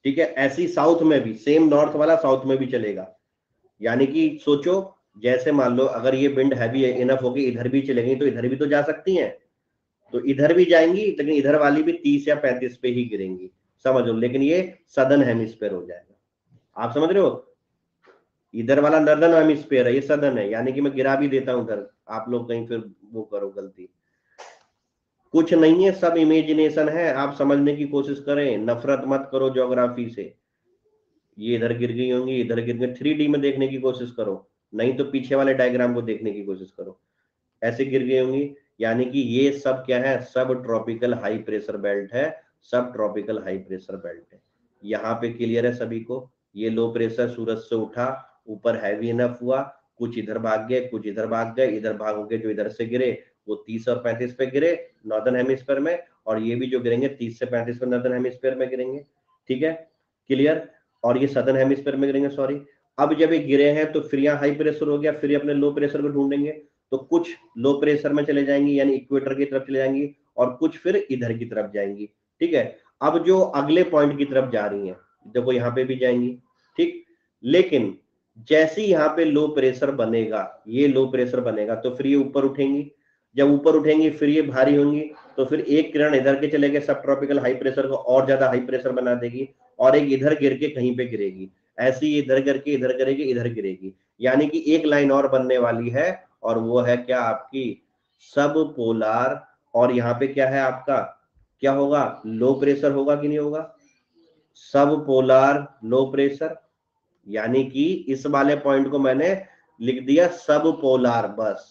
ठीक है। ऐसी साउथ में भी सेम नॉर्थ वाला साउथ में भी चलेगा। यानी कि सोचो, जैसे मान लो अगर ये विंड हैवी इनफ होगी इधर भी चलेंगी तो इधर भी तो जा सकती हैं, तो इधर भी जाएंगी, लेकिन इधर वाली भी तीस या पैंतीस पे ही गिरेंगी, समझ लो। लेकिन ये सदर्न हेमिस्फीयर हो जाएगा, आप समझ रहे हो। इधर वाला नॉर्दर्न हेमिस्फीयर है, ये सदर्न है, यानी कि मैं गिरा भी देता हूं उधर, आप लोग कहीं फिर वो करो गलती। कुछ नहीं है, सब इमेजिनेशन है, आप समझने की कोशिश करें, नफरत मत करो ज्योग्राफी से। ये इधर गिर गई होंगी, इधर गिर गई, थ्री डी में देखने की कोशिश करो, नहीं तो पीछे वाले डायग्राम को देखने की कोशिश करो, ऐसे गिर गई होंगी। यानी कि ये सब क्या है, sub tropical high pressure belt है, sub tropical high pressure belt है। यहाँ पे क्लियर है सभी को। ये लो प्रेशर सूरज से उठा, ऊपर हैवी इनफ हुआ, कुछ इधर भाग गए, कुछ इधर भाग गए, इधर भाग गए, जो इधर से गिरे वो तीस और पैंतीस पे गिरे नॉर्दर्न हेमिस्फीयर में, और ये भी जो गिरेंगे तीस से पैंतीस पे नॉर्दर्न हेमिस्फीयर में गिरेंगे। ठीक है, क्लियर। और ये सदर्न हेमिस्फीयर में गिरेंगे, सॉरी। अब जब ये गिरे हैं तो फिर यहाँ हाई प्रेशर हो गया, फिर अपने लो प्रेशर को ढूंढेंगे, तो कुछ लो प्रेशर में चले जाएंगी यानी इक्वेटर की तरफ चले जाएंगी, और कुछ फिर इधर की तरफ जाएंगी। ठीक है, अब जो अगले पॉइंट की तरफ जा रही हैं, देखो यहाँ पे भी जाएंगी। ठीक, लेकिन जैसे ही यहाँ पे लो प्रेशर बनेगा, ये लो प्रेशर बनेगा, तो फिर ये ऊपर उठेंगी, जब ऊपर उठेंगी फिर ये भारी होंगी, तो फिर एक किरण इधर के चले गए, सब ट्रॉपिकल हाई प्रेशर को और ज्यादा हाई प्रेशर बना देगी, और एक इधर गिर के कहीं पे गिरेगी, ऐसे ही इधर करके इधर गिरेगी, इधर गिरेगी, यानी कि एक लाइन और बनने वाली है, और वो है क्या आपकी सब पोलार। और यहाँ पे क्या है आपका, क्या होगा, लो प्रेशर होगा कि नहीं होगा, सब पोलार लो प्रेशर। यानी कि इस वाले पॉइंट को मैंने लिख दिया सब पोलार, बस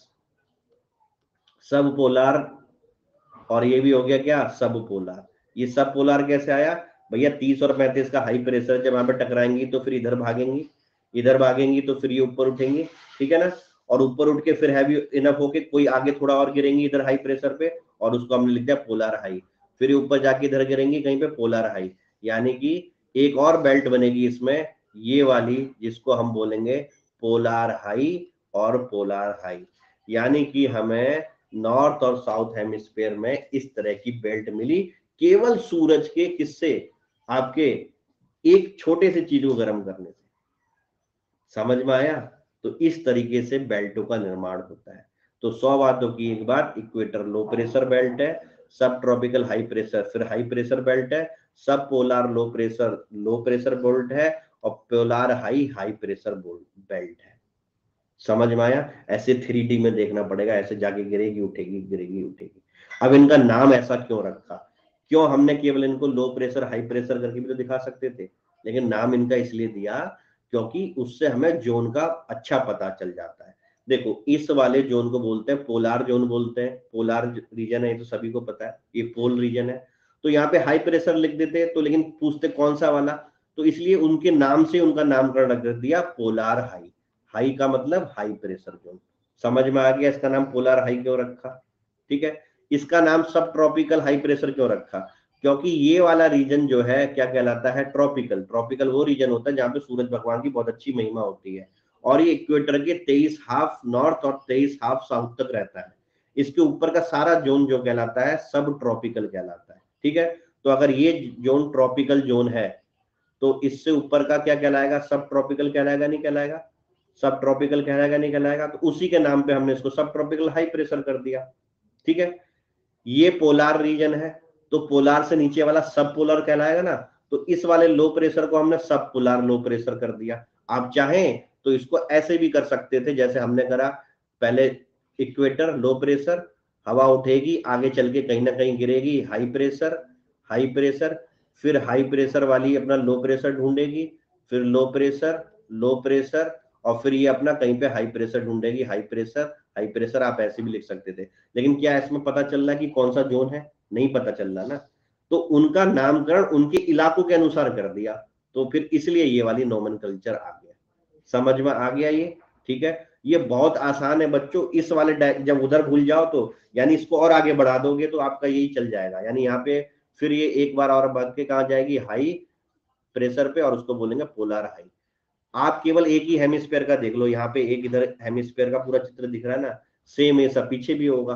सब पोलार, और ये भी हो गया क्या, सब पोलार। ये सब पोलार कैसे आया भैया, तीस और पैंतीस का हाई प्रेशर जब यहाँ पे टकराएंगी तो फिर इधर भागेंगी, इधर भागेंगी तो फिर ये ऊपर उठेंगी, ठीक है ना, और ऊपर उठ के फिर हैवी इनफ होके कोई आगे थोड़ा और गिरेंगी इधर हाई प्रेशर पे, और उसको हमने लिख दिया पोलार हाई, फिर ऊपर जाके इधर गिरेंगी कहीं पे पोलार हाई। यानी कि एक और बेल्ट बनेगी इसमें, ये वाली, जिसको हम बोलेंगे पोलार हाई और पोलार हाई। यानी कि हमें नॉर्थ और साउथ हेमिस्फीयर में इस तरह की बेल्ट मिली, केवल सूरज के किससे, आपके एक छोटे से चीज को गर्म करने से। समझ में आया। तो इस तरीके से बेल्टों का निर्माण होता है। तो सौ बातों की एक बात, इक्वेटर लो प्रेशर बेल्ट है, सब ट्रॉपिकल हाई प्रेशर फिर हाई प्रेशर बेल्ट है, sub polar low pressure low pressure belt है, और polar high high pressure belt है। समझ में आया। ऐसे थ्री डी में देखना पड़ेगा, ऐसे जाके गिरेगी उठेगी गिरेगी उठेगी। अब इनका नाम ऐसा क्यों रखा, क्यों हमने केवल इनको लो प्रेशर हाई प्रेशर करके भी तो दिखा सकते थे, लेकिन नाम इनका इसलिए दिया क्योंकि उससे हमें जोन का अच्छा पता चल जाता है। देखो इस वाले जोन को बोलते हैं पोलार जोन बोलते हैं, पोलार रीजन है, ये तो सभी को पता है, ये पोल रीजन है। तो यहाँ पे हाई प्रेशर लिख देते तो, लेकिन पूछते कौन सा वाला, तो इसलिए उनके नाम से उनका नामकरण रख दिया पोलार हाई। हाई का मतलब हाई प्रेशर जोन। समझ में आ गया इसका नाम पोलार हाई क्यों रखा। ठीक है, इसका नाम सब ट्रॉपिकल हाई प्रेशर क्यों रखा, क्योंकि ये वाला रीजन जो है क्या कहलाता है, ट्रॉपिकल। ट्रॉपिकल वो रीजन होता है जहां पे सूरज भगवान की बहुत अच्छी महिमा होती है, और ये इक्वेटर के तेईस हाफ नॉर्थ और तेईस हाफ साउथ तक रहता है। इसके ऊपर का सारा जोन जो कहलाता है सब ट्रॉपिकल कहलाता है। ठीक है, तो अगर ये जोन ट्रॉपिकल जोन है तो इससे ऊपर का क्या कहलाएगा, सब ट्रॉपिकल कहलाएगा नहीं कहलाएगा, सब ट्रॉपिकल कहलाएगा नहीं कहलाएगा, तो उसी के नाम पे हमने इसको सब ट्रॉपिकल हाई प्रेशर कर दिया। ठीक है, ये पोलार रीजन है, तो पोलार से नीचे वाला सब पोलर कहलाएगा ना, तो इस वाले लो प्रेशर को हमने सब पोलार लो प्रेशर कर दिया। आप चाहें तो इसको ऐसे भी कर सकते थे जैसे हमने करा, पहले इक्वेटर लो प्रेशर, हवा उठेगी आगे चल के कहीं ना कहीं गिरेगी, हाई प्रेशर हाई प्रेशर, फिर हाई प्रेशर वाली अपना लो प्रेशर ढूंढेगी, फिर लो प्रेशर लो प्रेशर, और फिर ये अपना कहीं पे हाई प्रेशर ढूंढेगी, हाई प्रेशर हाई प्रेशर। आप ऐसे भी लिख सकते थे, लेकिन क्या इसमें पता चल रहा है कि कौन सा जोन है, नहीं पता चल रहा ना, तो उनका नामकरण उनके इलाकों के अनुसार कर दिया, तो फिर इसलिए ये वाली नोमेनक्लेचर आ गया। समझ में आ गया ये। ठीक है, ये बहुत आसान है बच्चों, इस वाले जब उधर भूल जाओ तो यानी इसको और आगे बढ़ा दोगे तो आपका यही चल जाएगा, यानी यहाँ पे फिर ये एक बार और बढ़ के कहा जाएगी हाई प्रेशर पे, और उसको बोलेंगे पोलार हाई। आप केवल एक ही हेमिस्फीयर का देख लो, यहाँ पे एक इधर हेमिस्फीयर का पूरा चित्र दिख रहा है ना, सेम ये सब पीछे भी होगा।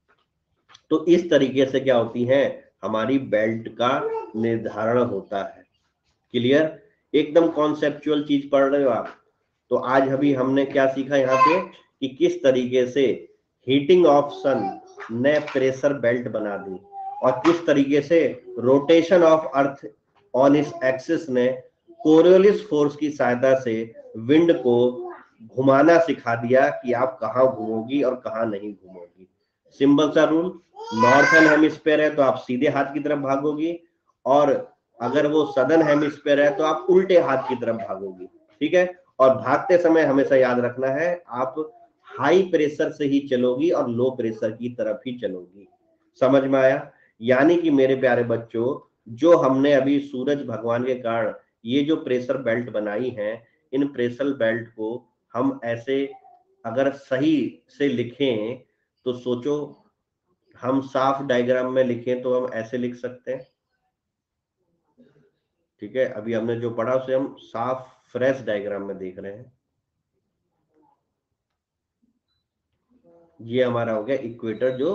तो इस तरीके से क्या होती है, हमारी बेल्ट का निर्धारण होता है। क्लियर, एकदम कॉन्सेप्चुअल चीज पढ़ रहे हो आप। तो आज अभी हमने क्या सीखा यहाँ पे कि किस तरीके से हीटिंग ऑफ सन ने प्रेशर बेल्ट बना दी और किस तरीके से rotation of earth on its axis ने कोरियोलिस फोर्स की सहायता से विंड को घुमाना सिखा दिया कि आप कहाँ घूमोगी और कहाँ नहीं घूमोगी। सिंपल सा रूल, नॉर्थर्न हेमिस्फीयर है तो आप सीधे हाथ की तरफ भागोगी, और अगर वो सदर्न हेमिस्फीयर है तो आप उल्टे हाथ की तरफ भागोगी। ठीक है, और भागते समय हमेशा याद रखना है आप हाई प्रेशर से ही चलोगी और लो प्रेशर की तरफ ही चलोगी। समझ में आया? यानी कि मेरे प्यारे बच्चों, जो हमने अभी सूरज भगवान के कारण ये जो प्रेशर बेल्ट बनाई है, इन प्रेशर बेल्ट को हम ऐसे अगर सही से लिखें तो सोचो, हम साफ डायग्राम में लिखें तो हम ऐसे लिख सकते हैं। ठीक है, अभी हमने जो पढ़ा उसे हम साफ फ्रेश डायग्राम में देख रहे हैं। ये हमारा हो गया इक्वेटर जो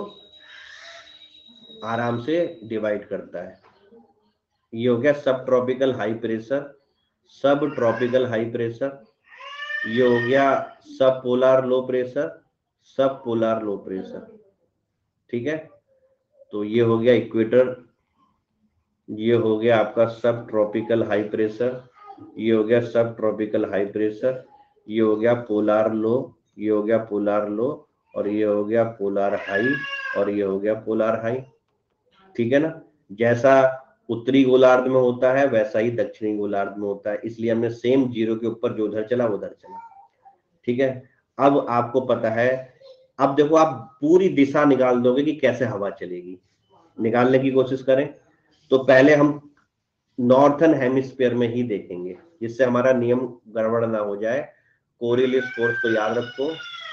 आराम से डिवाइड करता है। ये हो गया sub tropical high pressure, sub tropical high pressure. ये हो गया sub polar low pressure, sub polar low pressure. ठीक है, तो ये हो गया इक्वेटर, ये हो गया आपका सब ट्रॉपिकल हाई प्रेशर, ये हो गया सब ट्रॉपिकल हाई प्रेशर, ये हो गया पोलर लो, ये हो गया पोलर लो, और ये हो गया पोलर हाई, और ये हो गया पोलर हाई। ठीक है ना, जैसा उत्तरी गोलार्ध में होता है वैसा ही दक्षिणी गोलार्ध में होता है, इसलिए हमने सेम जीरो के ऊपर जो उधर चला उधर चला। ठीक है, अब आपको पता है, अब देखो आप पूरी दिशा निकाल दोगे कि कैसे हवा चलेगी, निकालने की कोशिश करें। तो पहले हम नॉर्थर्न हेमिस्फीयर में ही देखेंगे जिससे हमारा नियम गड़बड़ ना हो जाए। कोरियोलिस फोर्स को याद रखो,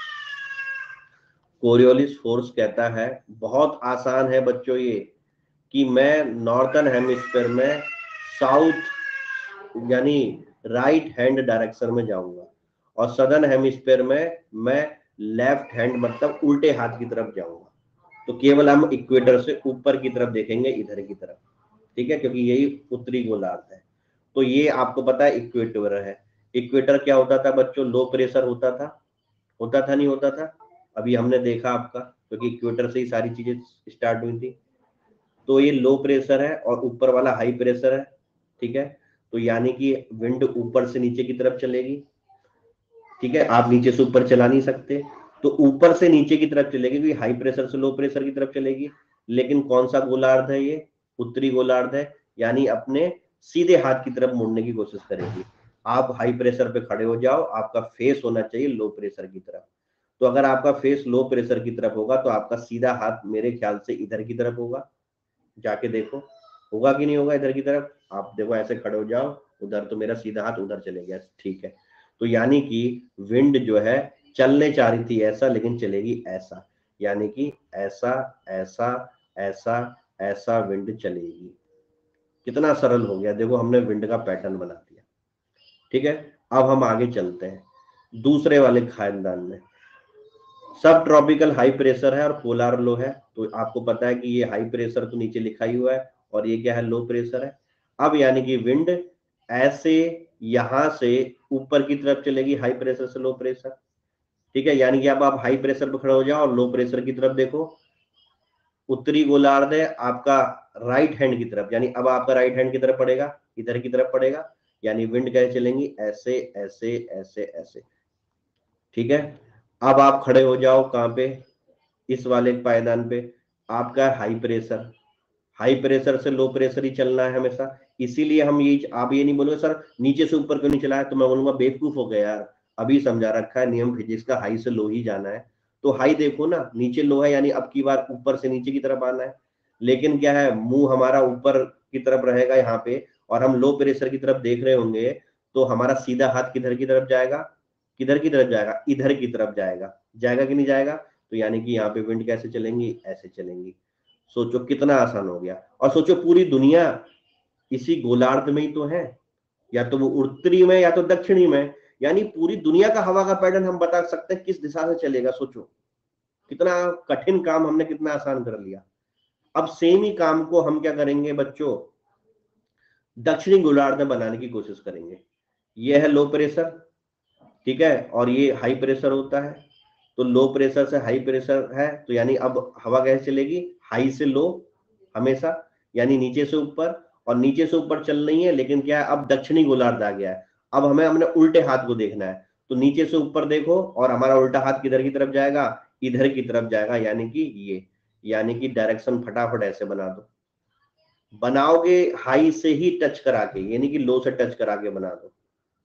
कोरियोलिस फोर्स कहता है, बहुत आसान है बच्चों ये, कि मैं नॉर्थर्न हेमिस्फीयर में साउथ यानी राइट हैंड डायरेक्शन में जाऊंगा और सदर्न हेमिस्फीयर में मैं लेफ्ट हैंड मतलब उल्टे हाथ की तरफ जाऊंगा। तो केवल हम इक्वेटर से ऊपर की तरफ देखेंगे, इधर की तरफ। ठीक है, क्योंकि यही उत्तरी गोलार्ध है। तो ये आपको पता है इक्वेटर है। इक्वेटर क्या होता था बच्चों? लो प्रेशर होता था, होता था नहीं होता था? अभी हमने देखा आपका, क्योंकि इक्वेटर से ही सारी चीजें स्टार्ट हुई थी। तो ये लो प्रेशर है और ऊपर वाला हाई प्रेशर है। ठीक है, तो यानी कि विंड ऊपर से नीचे की तरफ चलेगी। ठीक है, आप नीचे से ऊपर चला नहीं सकते, तो ऊपर से नीचे की तरफ चलेगी, क्योंकि हाई प्रेशर से लो प्रेशर की तरफ चलेगी। लेकिन कौन सा गोलार्ध है ये? उत्तरी गोलार्ध है, यानी अपने सीधे हाथ की तरफ मुड़ने की कोशिश करेगी। आप हाई प्रेशर पे खड़े हो जाओ, आपका फेस होना चाहिए लो प्रेशर की तरफ। तो अगर आपका फेस लो प्रेशर की तरफ होगा तो आपका सीधा हाथ मेरे ख्याल से इधर की तरफ होगा। जाके देखो होगा कि नहीं होगा इधर की तरफ। आप देखो ऐसे खड़े हो जाओ उधर, तो मेरा सीधा हाथ उधर चले गया। ठीक है, तो यानी कि विंड जो है चलने चाह रही थी ऐसा, लेकिन चलेगी ऐसा, यानी कि ऐसा ऐसा ऐसा ऐसा विंड चलेगी। कितना सरल हो गया, देखो हमने विंड का पैटर्न बना दिया। ठीक है, अब हम आगे चलते हैं दूसरे वाले खानदान में। सब ट्रॉपिकल हाई प्रेशर है और पोलर लो है। तो आपको पता है कि ये हाई प्रेशर तो नीचे लिखा ही हुआ है और ये क्या है? लो प्रेशर है। अब यानी कि विंड ऐसे यहां से ऊपर की तरफ चलेगी, हाई प्रेशर से लो प्रेशर। ठीक है, यानी कि अब आप हाई प्रेशर पर खड़े हो जाओ और लो प्रेशर की तरफ देखो। उत्तरी गोलार्ध है आपका राइट हैंड की तरफ, यानी अब आपका राइट हैंड की तरफ पड़ेगा, इधर की तरफ पड़ेगा, यानी विंड कैसे चलेंगी? ऐसे ऐसे ऐसे ऐसे। ठीक है, अब आप खड़े हो जाओ कहां पे? इस वाले पायदान पे। आपका हाई प्रेशर, हाई प्रेशर से लो प्रेशर ही चलना है हमेशा। इसीलिए हम ये, आप ये नहीं बोलोगे सर नीचे से ऊपर क्यों नहीं चला है, तो मैं बोलूंगा बेवकूफ हो गया यार, अभी समझा रखा है नियम फिजिक्स का, हाई से लो ही जाना है। तो हाई देखो ना, नीचे लो है, यानी अब की बार ऊपर से नीचे की तरफ आना है। लेकिन क्या है, मुंह हमारा ऊपर की तरफ रहेगा यहाँ पे, और हम लो प्रेशर की तरफ देख रहे होंगे, तो हमारा सीधा हाथ किधर की तरफ जाएगा? किधर की तरफ जाएगा? इधर की तरफ जाएगा। जाएगा कि नहीं जाएगा? तो यानी कि यहाँ पे विंड कैसे चलेंगी? ऐसे चलेंगी। सोचो कितना आसान हो गया। और सोचो पूरी दुनिया इसी गोलार्ध में ही तो है, या तो वो उत्तरी में या तो दक्षिणी में, यानी पूरी दुनिया का हवा का पैटर्न हम बता सकते हैं किस दिशा से चलेगा। सोचो कितना कठिन काम हमने कितना आसान कर लिया। अब सेम ही काम को हम क्या करेंगे बच्चों? दक्षिणी गोलार्ध में बनाने की कोशिश करेंगे। ये है लो प्रेशर, ठीक है, और ये हाई प्रेशर होता है। तो लो प्रेशर से हाई प्रेशर है, तो यानी अब हवा कैसे चलेगी, हाई से लो हमेशा, यानी नीचे से ऊपर, और नीचे से ऊपर चल रही है, लेकिन क्या है अब दक्षिणी गोलार्ध आ गया है। अब हमें हमने उल्टे हाथ को देखना है, तो नीचे से ऊपर देखो और हमारा उल्टा हाथ किधर की तरफ जाएगा, इधर की तरफ जाएगा, यानी कि ये, यानी कि डायरेक्शन फटाफट ऐसे बना दो। बनाओगे हाई से ही टच करा के, यानी कि लो से टच करा के बना दो,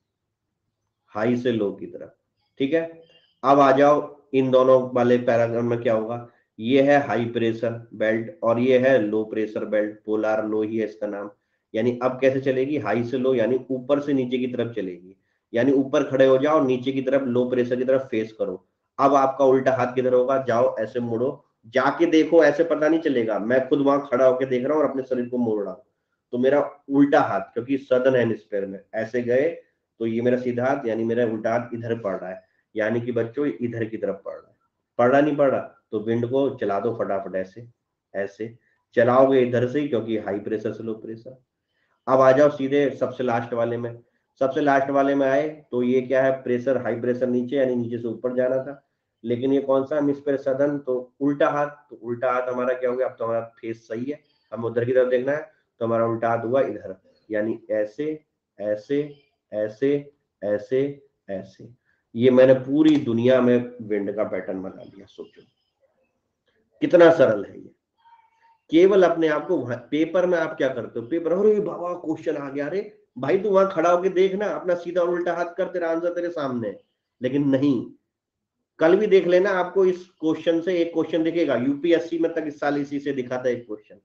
हाई से लो की तरफ, ठीक है। अब आ जाओ इन दोनों वाले पैराग्राफ में क्या होगा, ये है हाई प्रेशर बेल्ट और ये है low pressure belt, polar low ही है इसका नाम। यानी अब कैसे चलेगी, हाई से लो, यानी ऊपर से नीचे की तरफ चलेगी। यानी ऊपर खड़े हो जाओ, नीचे की तरफ लो प्रेशर की तरफ फेस करो। अब आपका उल्टा हाथ किधर होगा, जाओ ऐसे मुड़ो, जाके देखो, ऐसे पता नहीं चलेगा, मैं खुद वहां खड़ा होकर देख रहा हूँ और अपने शरीर को मोड़ रहा हूँ। तो मेरा उल्टा हाथ, क्योंकि सदर्न हेमिस्फीयर में ऐसे गए, तो ये मेरा सीधा हाथ, यानी मेरा उल्टा हाथ इधर पड़ रहा है, यानी कि बच्चों इधर की तरफ पड़ रहा है। पड़ रहा नहीं पड़ रहा, तो विंड को चला दो फटाफट, ऐसे ऐसे चलाओगे इधर से ही, क्योंकि हाई प्रेशर से लो प्रेशर। अब आ जाओ सीधे सबसे लास्ट वाले में। सबसे लास्ट वाले में आए तो ये क्या है, प्रेशर हाई प्रेशर नीचे, यानी नीचे से ऊपर जाना था, लेकिन ये कौन सा हेमिस्फीयर, सदर्न, तो उल्टा हाथ। तो उल्टा हाथ हमारा क्या हो गया, अब तो हमारा फेस सही है, हम उधर की तरफ देखना है, तो हमारा उल्टा हाथ हुआ इधर, यानी ऐसे ऐसे ऐसे ऐसे ऐसे। ये मैंने पूरी दुनिया में विंड का पैटर्न बना लिया। सोचो कितना सरल है ये। केवल अपने आप को, पेपर में आप क्या करते हो, पेपर, अरे बाबा क्वेश्चन आ गया, अरे भाई तू वहां खड़ा होके देखना, अपना सीधा और उल्टा हाथ कर, तेरा आंसर तेरे सामने है। लेकिन नहीं, कल भी देख लेना, आपको इस क्वेश्चन से एक क्वेश्चन दिखेगा, यूपीएससी में तक इस साल इसी से दिखा था एक क्वेश्चन।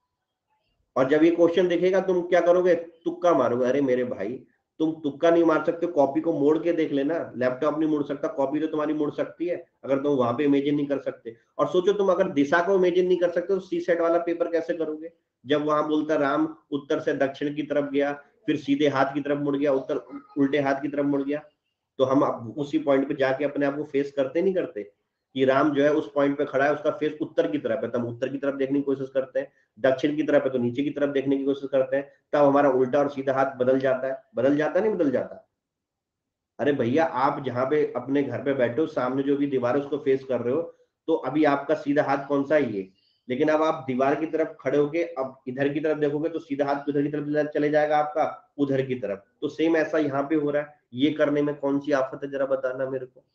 और जब ये क्वेश्चन दिखेगा तुम क्या करोगे, तुक्का मारोगे। अरे मेरे भाई, तुम तुक्का नहीं मार सकते, कॉपी को मोड़ के देख लेना, लैपटॉप नहीं मुड़ सकता, कॉपी तो तुम्हारी मुड़ सकती है, अगर तुम वहां पे इमेजिन नहीं कर सकते। और सोचो तुम अगर दिशा को इमेजिन नहीं कर सकते तो सी सेट वाला पेपर कैसे करोगे, जब वहां बोलता राम उत्तर से दक्षिण की तरफ गया, फिर सीधे हाथ की तरफ मुड़ गया, उत्तर उल्टे हाथ की तरफ मुड़ गया, तो हम उसी पॉइंट पे जाके अपने आप को फेस करते नहीं करते, कि राम जो है उस पॉइंट पे खड़ा है, उसका फेस उत्तर की तरफ है, तो हम उत्तर की तरफ देखने की कोशिश करते हैं, दक्षिण की तरफ है तो नीचे की तरफ देखने की कोशिश करते हैं, तब हमारा उल्टा और सीधा हाथ बदल जाता है। बदल जाता नहीं बदल जाता। अरे भैया, आप जहां पे अपने घर पे बैठे हो, सामने जो भी दीवार है उसको फेस कर रहे हो, तो अभी आपका सीधा हाथ कौन सा है, ये। लेकिन अब आप दीवार की तरफ खड़े होके अब इधर की तरफ देखोगे, तो सीधा हाथ उधर की तरफ चले जाएगा आपका, उधर की तरफ। तो सेम ऐसा यहाँ पे हो रहा है। ये करने में कौन सी आफत है, जरा बताना मेरे को।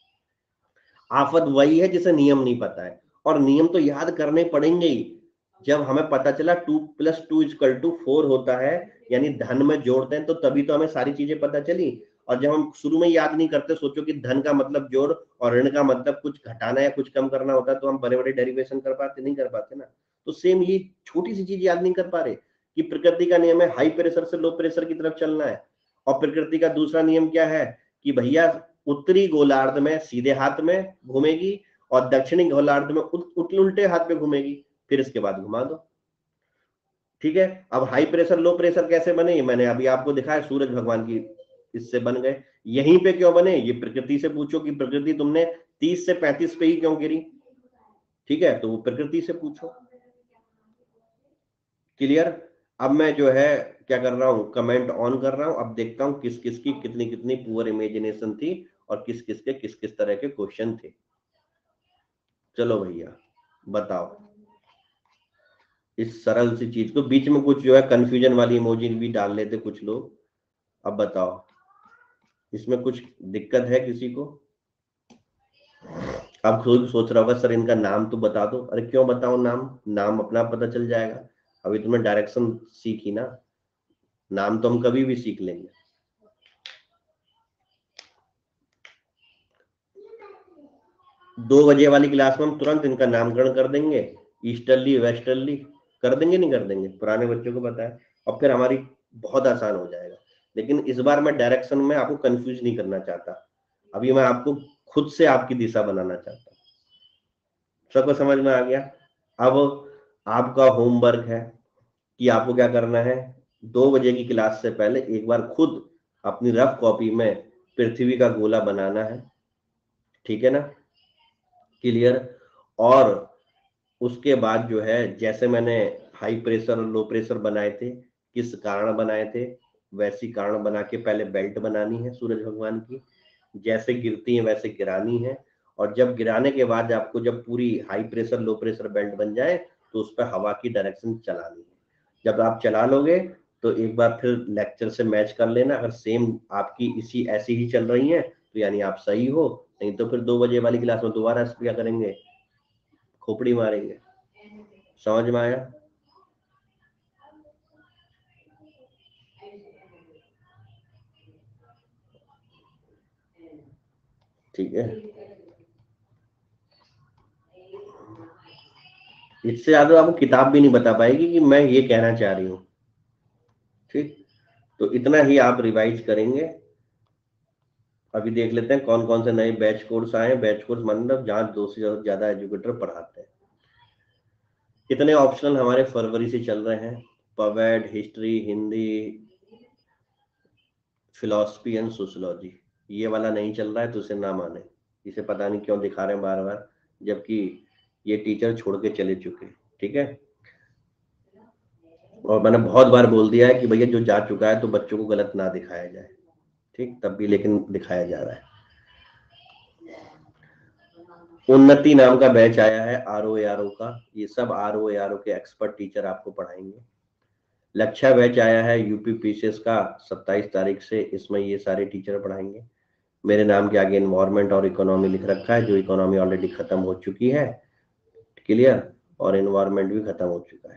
आफत वही है जिसे नियम नहीं पता है, और नियम तो याद करने पड़ेंगे ही। जब हमें पता चला two plus two equal to four होता है, यानी धन में जोड़ते हैं, तो तभी तो हमें सारी चीजें पता चली। और जब हम शुरू में याद नहीं करते, सोचो कि धन का मतलब जोड़ और ऋण का मतलब कुछ घटाना या कुछ कम करना होता है, तो हम बड़े बड़े डेरिवेशन कर पाते नहीं कर पाते ना। तो सेम ये छोटी सी चीज याद नहीं कर पा रहे, कि प्रकृति का नियम है हाई प्रेशर से लो प्रेशर की तरफ चलना है। और प्रकृति का दूसरा नियम क्या है, कि भैया उत्तरी गोलार्ध में सीधे हाथ में घूमेगी और दक्षिणी गोलार्ध में उल्टे हाथ में घूमेगी, फिर इसके बाद घुमा दो। ठीक है। अब हाई प्रेशर लो प्रेशर कैसे बने, ये मैंने अभी आपको दिखाया, सूरज भगवान की इससे बन गए। यहीं पे क्यों बने, ये प्रकृति से पूछो कि प्रकृति तुमने तीस से पैंतीस पे ही क्यों गिरी, ठीक है, तो वो प्रकृति से पूछो। क्लियर। अब मैं जो है क्या कर रहा हूं, कमेंट ऑन कर रहा हूं, अब देखता हूं किस किस की कितनी कितनी पुअर इमेजिनेशन थी और किस किस के किस किस तरह के क्वेश्चन थे। चलो भैया बताओ, इस सरल सी चीज को बीच में कुछ जो है कंफ्यूजन वाली इमोजी भी डाल लेते कुछ लोग। अब बताओ, इसमें कुछ दिक्कत है किसी को। अब खुद सोच रहा होगा सर इनका नाम तो बता दो। अरे क्यों बताओ नाम, नाम अपना पता चल जाएगा। अभी तुमने डायरेक्शन सीखी ना, नाम तो हम कभी भी सीख लेंगे। दो बजे वाली क्लास में हम तुरंत इनका नामकरण कर देंगे, ईस्टर्ली वेस्टर्ली कर देंगे, नहीं कर देंगे, पुराने बच्चों को पता है, और फिर हमारी बहुत आसान हो जाएगा। लेकिन इस बार मैं डायरेक्शन में आपको कंफ्यूज नहीं करना चाहता, अभी मैं आपको खुद से आपकी दिशा बनाना चाहता हूँ। सबको समझ में आ गया। अब आपका होमवर्क है कि आपको क्या करना है, दो बजे की क्लास से पहले एक बार खुद अपनी रफ कॉपी में पृथ्वी का गोला बनाना है, ठीक है ना, क्लियर। और उसके बाद जो है, जैसे मैंने हाई प्रेशर और लो प्रेशर बनाए थे, किस कारण बनाए थे, वैसी कारण बना के पहले बेल्ट बनानी है सूरज भगवान की, जैसे गिरती है वैसे गिरानी है, और जब गिराने के बाद आपको जब पूरी high pressure low pressure belt बन जाए तो उस पर हवा की डायरेक्शन चलानी है। जब आप चला लोगे तो एक बार फिर लेक्चर से मैच कर लेना, अगर सेम आपकी इसी ऐसी ही चल रही है तो यानी आप सही हो, नहीं तो फिर दो बजे वाली क्लास में दोबारा क्या करेंगे, खोपड़ी मारेंगे। समझ में आया? ठीक है, इससे ज्यादा आपको किताब भी नहीं बता पाएगी कि मैं ये कहना चाह रही हूँ। ठीक, तो इतना ही आप रिवाइज करेंगे। अभी देख लेते हैं कौन कौन से नए बैच कोर्स आए हैं। बैच कोर्स मतलब जहाँ दो से ज्यादा एजुकेटर पढ़ाते हैं। कितने ऑप्शनल हमारे फरवरी से चल रहे हैं, पवेड, history, Hindi, philosophy and sociology. ये वाला नहीं चल रहा है तो उसे ना माने, इसे पता नहीं क्यों दिखा रहे हैं बार बार, जबकि ये टीचर छोड़ के चले चुके। ठीक है, और मैंने बहुत बार बोल दिया है कि भैया जो जा चुका है तो बच्चों को गलत ना दिखाया जाए। ठीक, तब भी लेकिन दिखाया जा रहा है। उन्नति नाम का बैच आया है आर ओ आर ओ का, ये सब आर ओ आर ओ के एक्सपर्ट टीचर आपको पढ़ाएंगे। लक्ष्य बैच आया है यूपी पीसीएस का सत्ताईस तारीख से, इसमें ये सारे टीचर पढ़ाएंगे। मेरे नाम के आगे इन्वायरमेंट और इकोनॉमी लिख रखा है, जो इकोनॉमी ऑलरेडी खत्म हो चुकी है, क्लियर, और इन्वायरमेंट भी खत्म हो चुका है।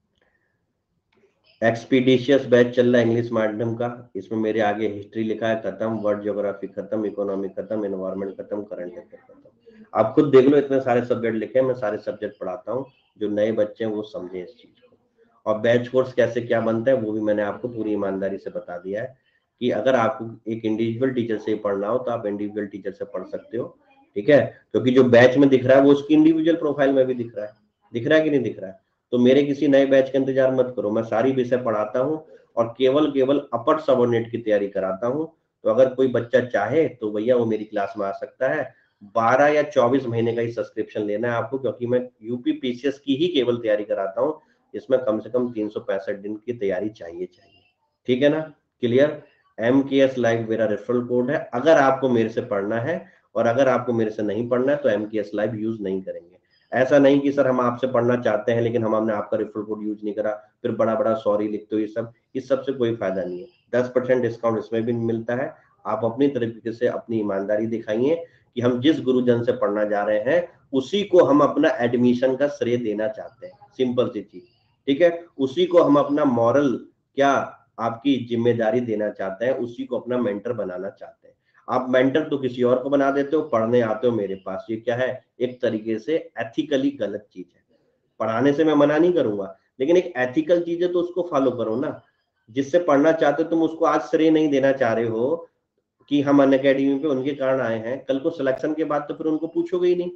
एक्सपीडिशियस बैच चल रहा है इंग्लिश मीडियम का, इसमें मेरे आगे हिस्ट्री लिखा है खत्म, वर्ल्ड ज्योग्राफी खत्म, इकोनॉमी खत्म, इन्वायरमेंट खत्म, करंट अफेयर खत्म। आप खुद देख लो, इतने सारे सब्जेक्ट लिखे हैं, मैं सारे सब्जेक्ट पढ़ाता हूँ, जो नए बच्चे हैं वो समझे इस चीज को। और बैच कोर्स कैसे क्या बनता है वो भी मैंने आपको पूरी ईमानदारी से बता दिया है कि अगर आपको एक इंडिविजुअल टीचर से पढ़ना हो तो आप इंडिविजुअल टीचर से पढ़ सकते हो। ठीक है, क्योंकि जो बैच में दिख रहा है वो उसकी इंडिविजुअल प्रोफाइल में भी दिख रहा है। दिख रहा है कि नहीं दिख रहा है? तो मेरे किसी नए बैच का इंतजार मत करो, मैं सारी विषय पढ़ाता हूँ और केवल केवल अपर सबऑर्डिनेट की तैयारी कराता हूँ। तो अगर कोई बच्चा चाहे तो भैया वो मेरी क्लास में आ सकता है। बारह या चौबीस महीने का ही सब्सक्रिप्शन लेना है आपको, क्योंकि मैं यूपी पीसीएस की ही केवल तैयारी कराता हूँ, इसमें कम से कम तीन सौ पैंसठ दिन की तैयारी चाहिए चाहिए। ठीक है ना, clear? M K S live मेरा रेफरल कोड है, अगर आपको मेरे से पढ़ना है, और अगर आपको मेरे से नहीं पढ़ना है तो M K S live use नहीं करेंगे। ऐसा नहीं कि सर हम आपसे पढ़ना चाहते हैं लेकिन हम हमने आपका रेफरल कोड यूज नहीं करा, फिर बड़ा बड़ा सॉरी लिखते हो, ये सब इस सब से कोई फायदा नहीं है। दस परसेंट डिस्काउंट इसमें भी मिलता है। आप अपनी तरीके से अपनी ईमानदारी दिखाइए कि हम जिस गुरुजन से पढ़ना जा रहे हैं उसी को हम अपना एडमिशन का श्रेय देना चाहते हैं, सिंपल सी चीज। ठीक है, उसी को हम अपना मॉरल क्या आपकी जिम्मेदारी देना चाहते हैं, उसी को अपना मेंटर बनाना चाहते हैं। आप मेंटर तो किसी और को बना देते हो, पढ़ने आते हो मेरे पास, ये क्या है? एक तरीके से एथिकली गलत चीज है। पढ़ाने से मैं मना नहीं करूंगा, लेकिन एक एथिकल चीज है तो उसको फॉलो करो ना। जिससे पढ़ना चाहते हो तुम उसको आज श्रेय नहीं देना चाह रहे हो कि हम अन अकेडमी पे उनके कारण आए हैं, कल को सिलेक्शन के बाद तो फिर उनको पूछोगे ही नहीं।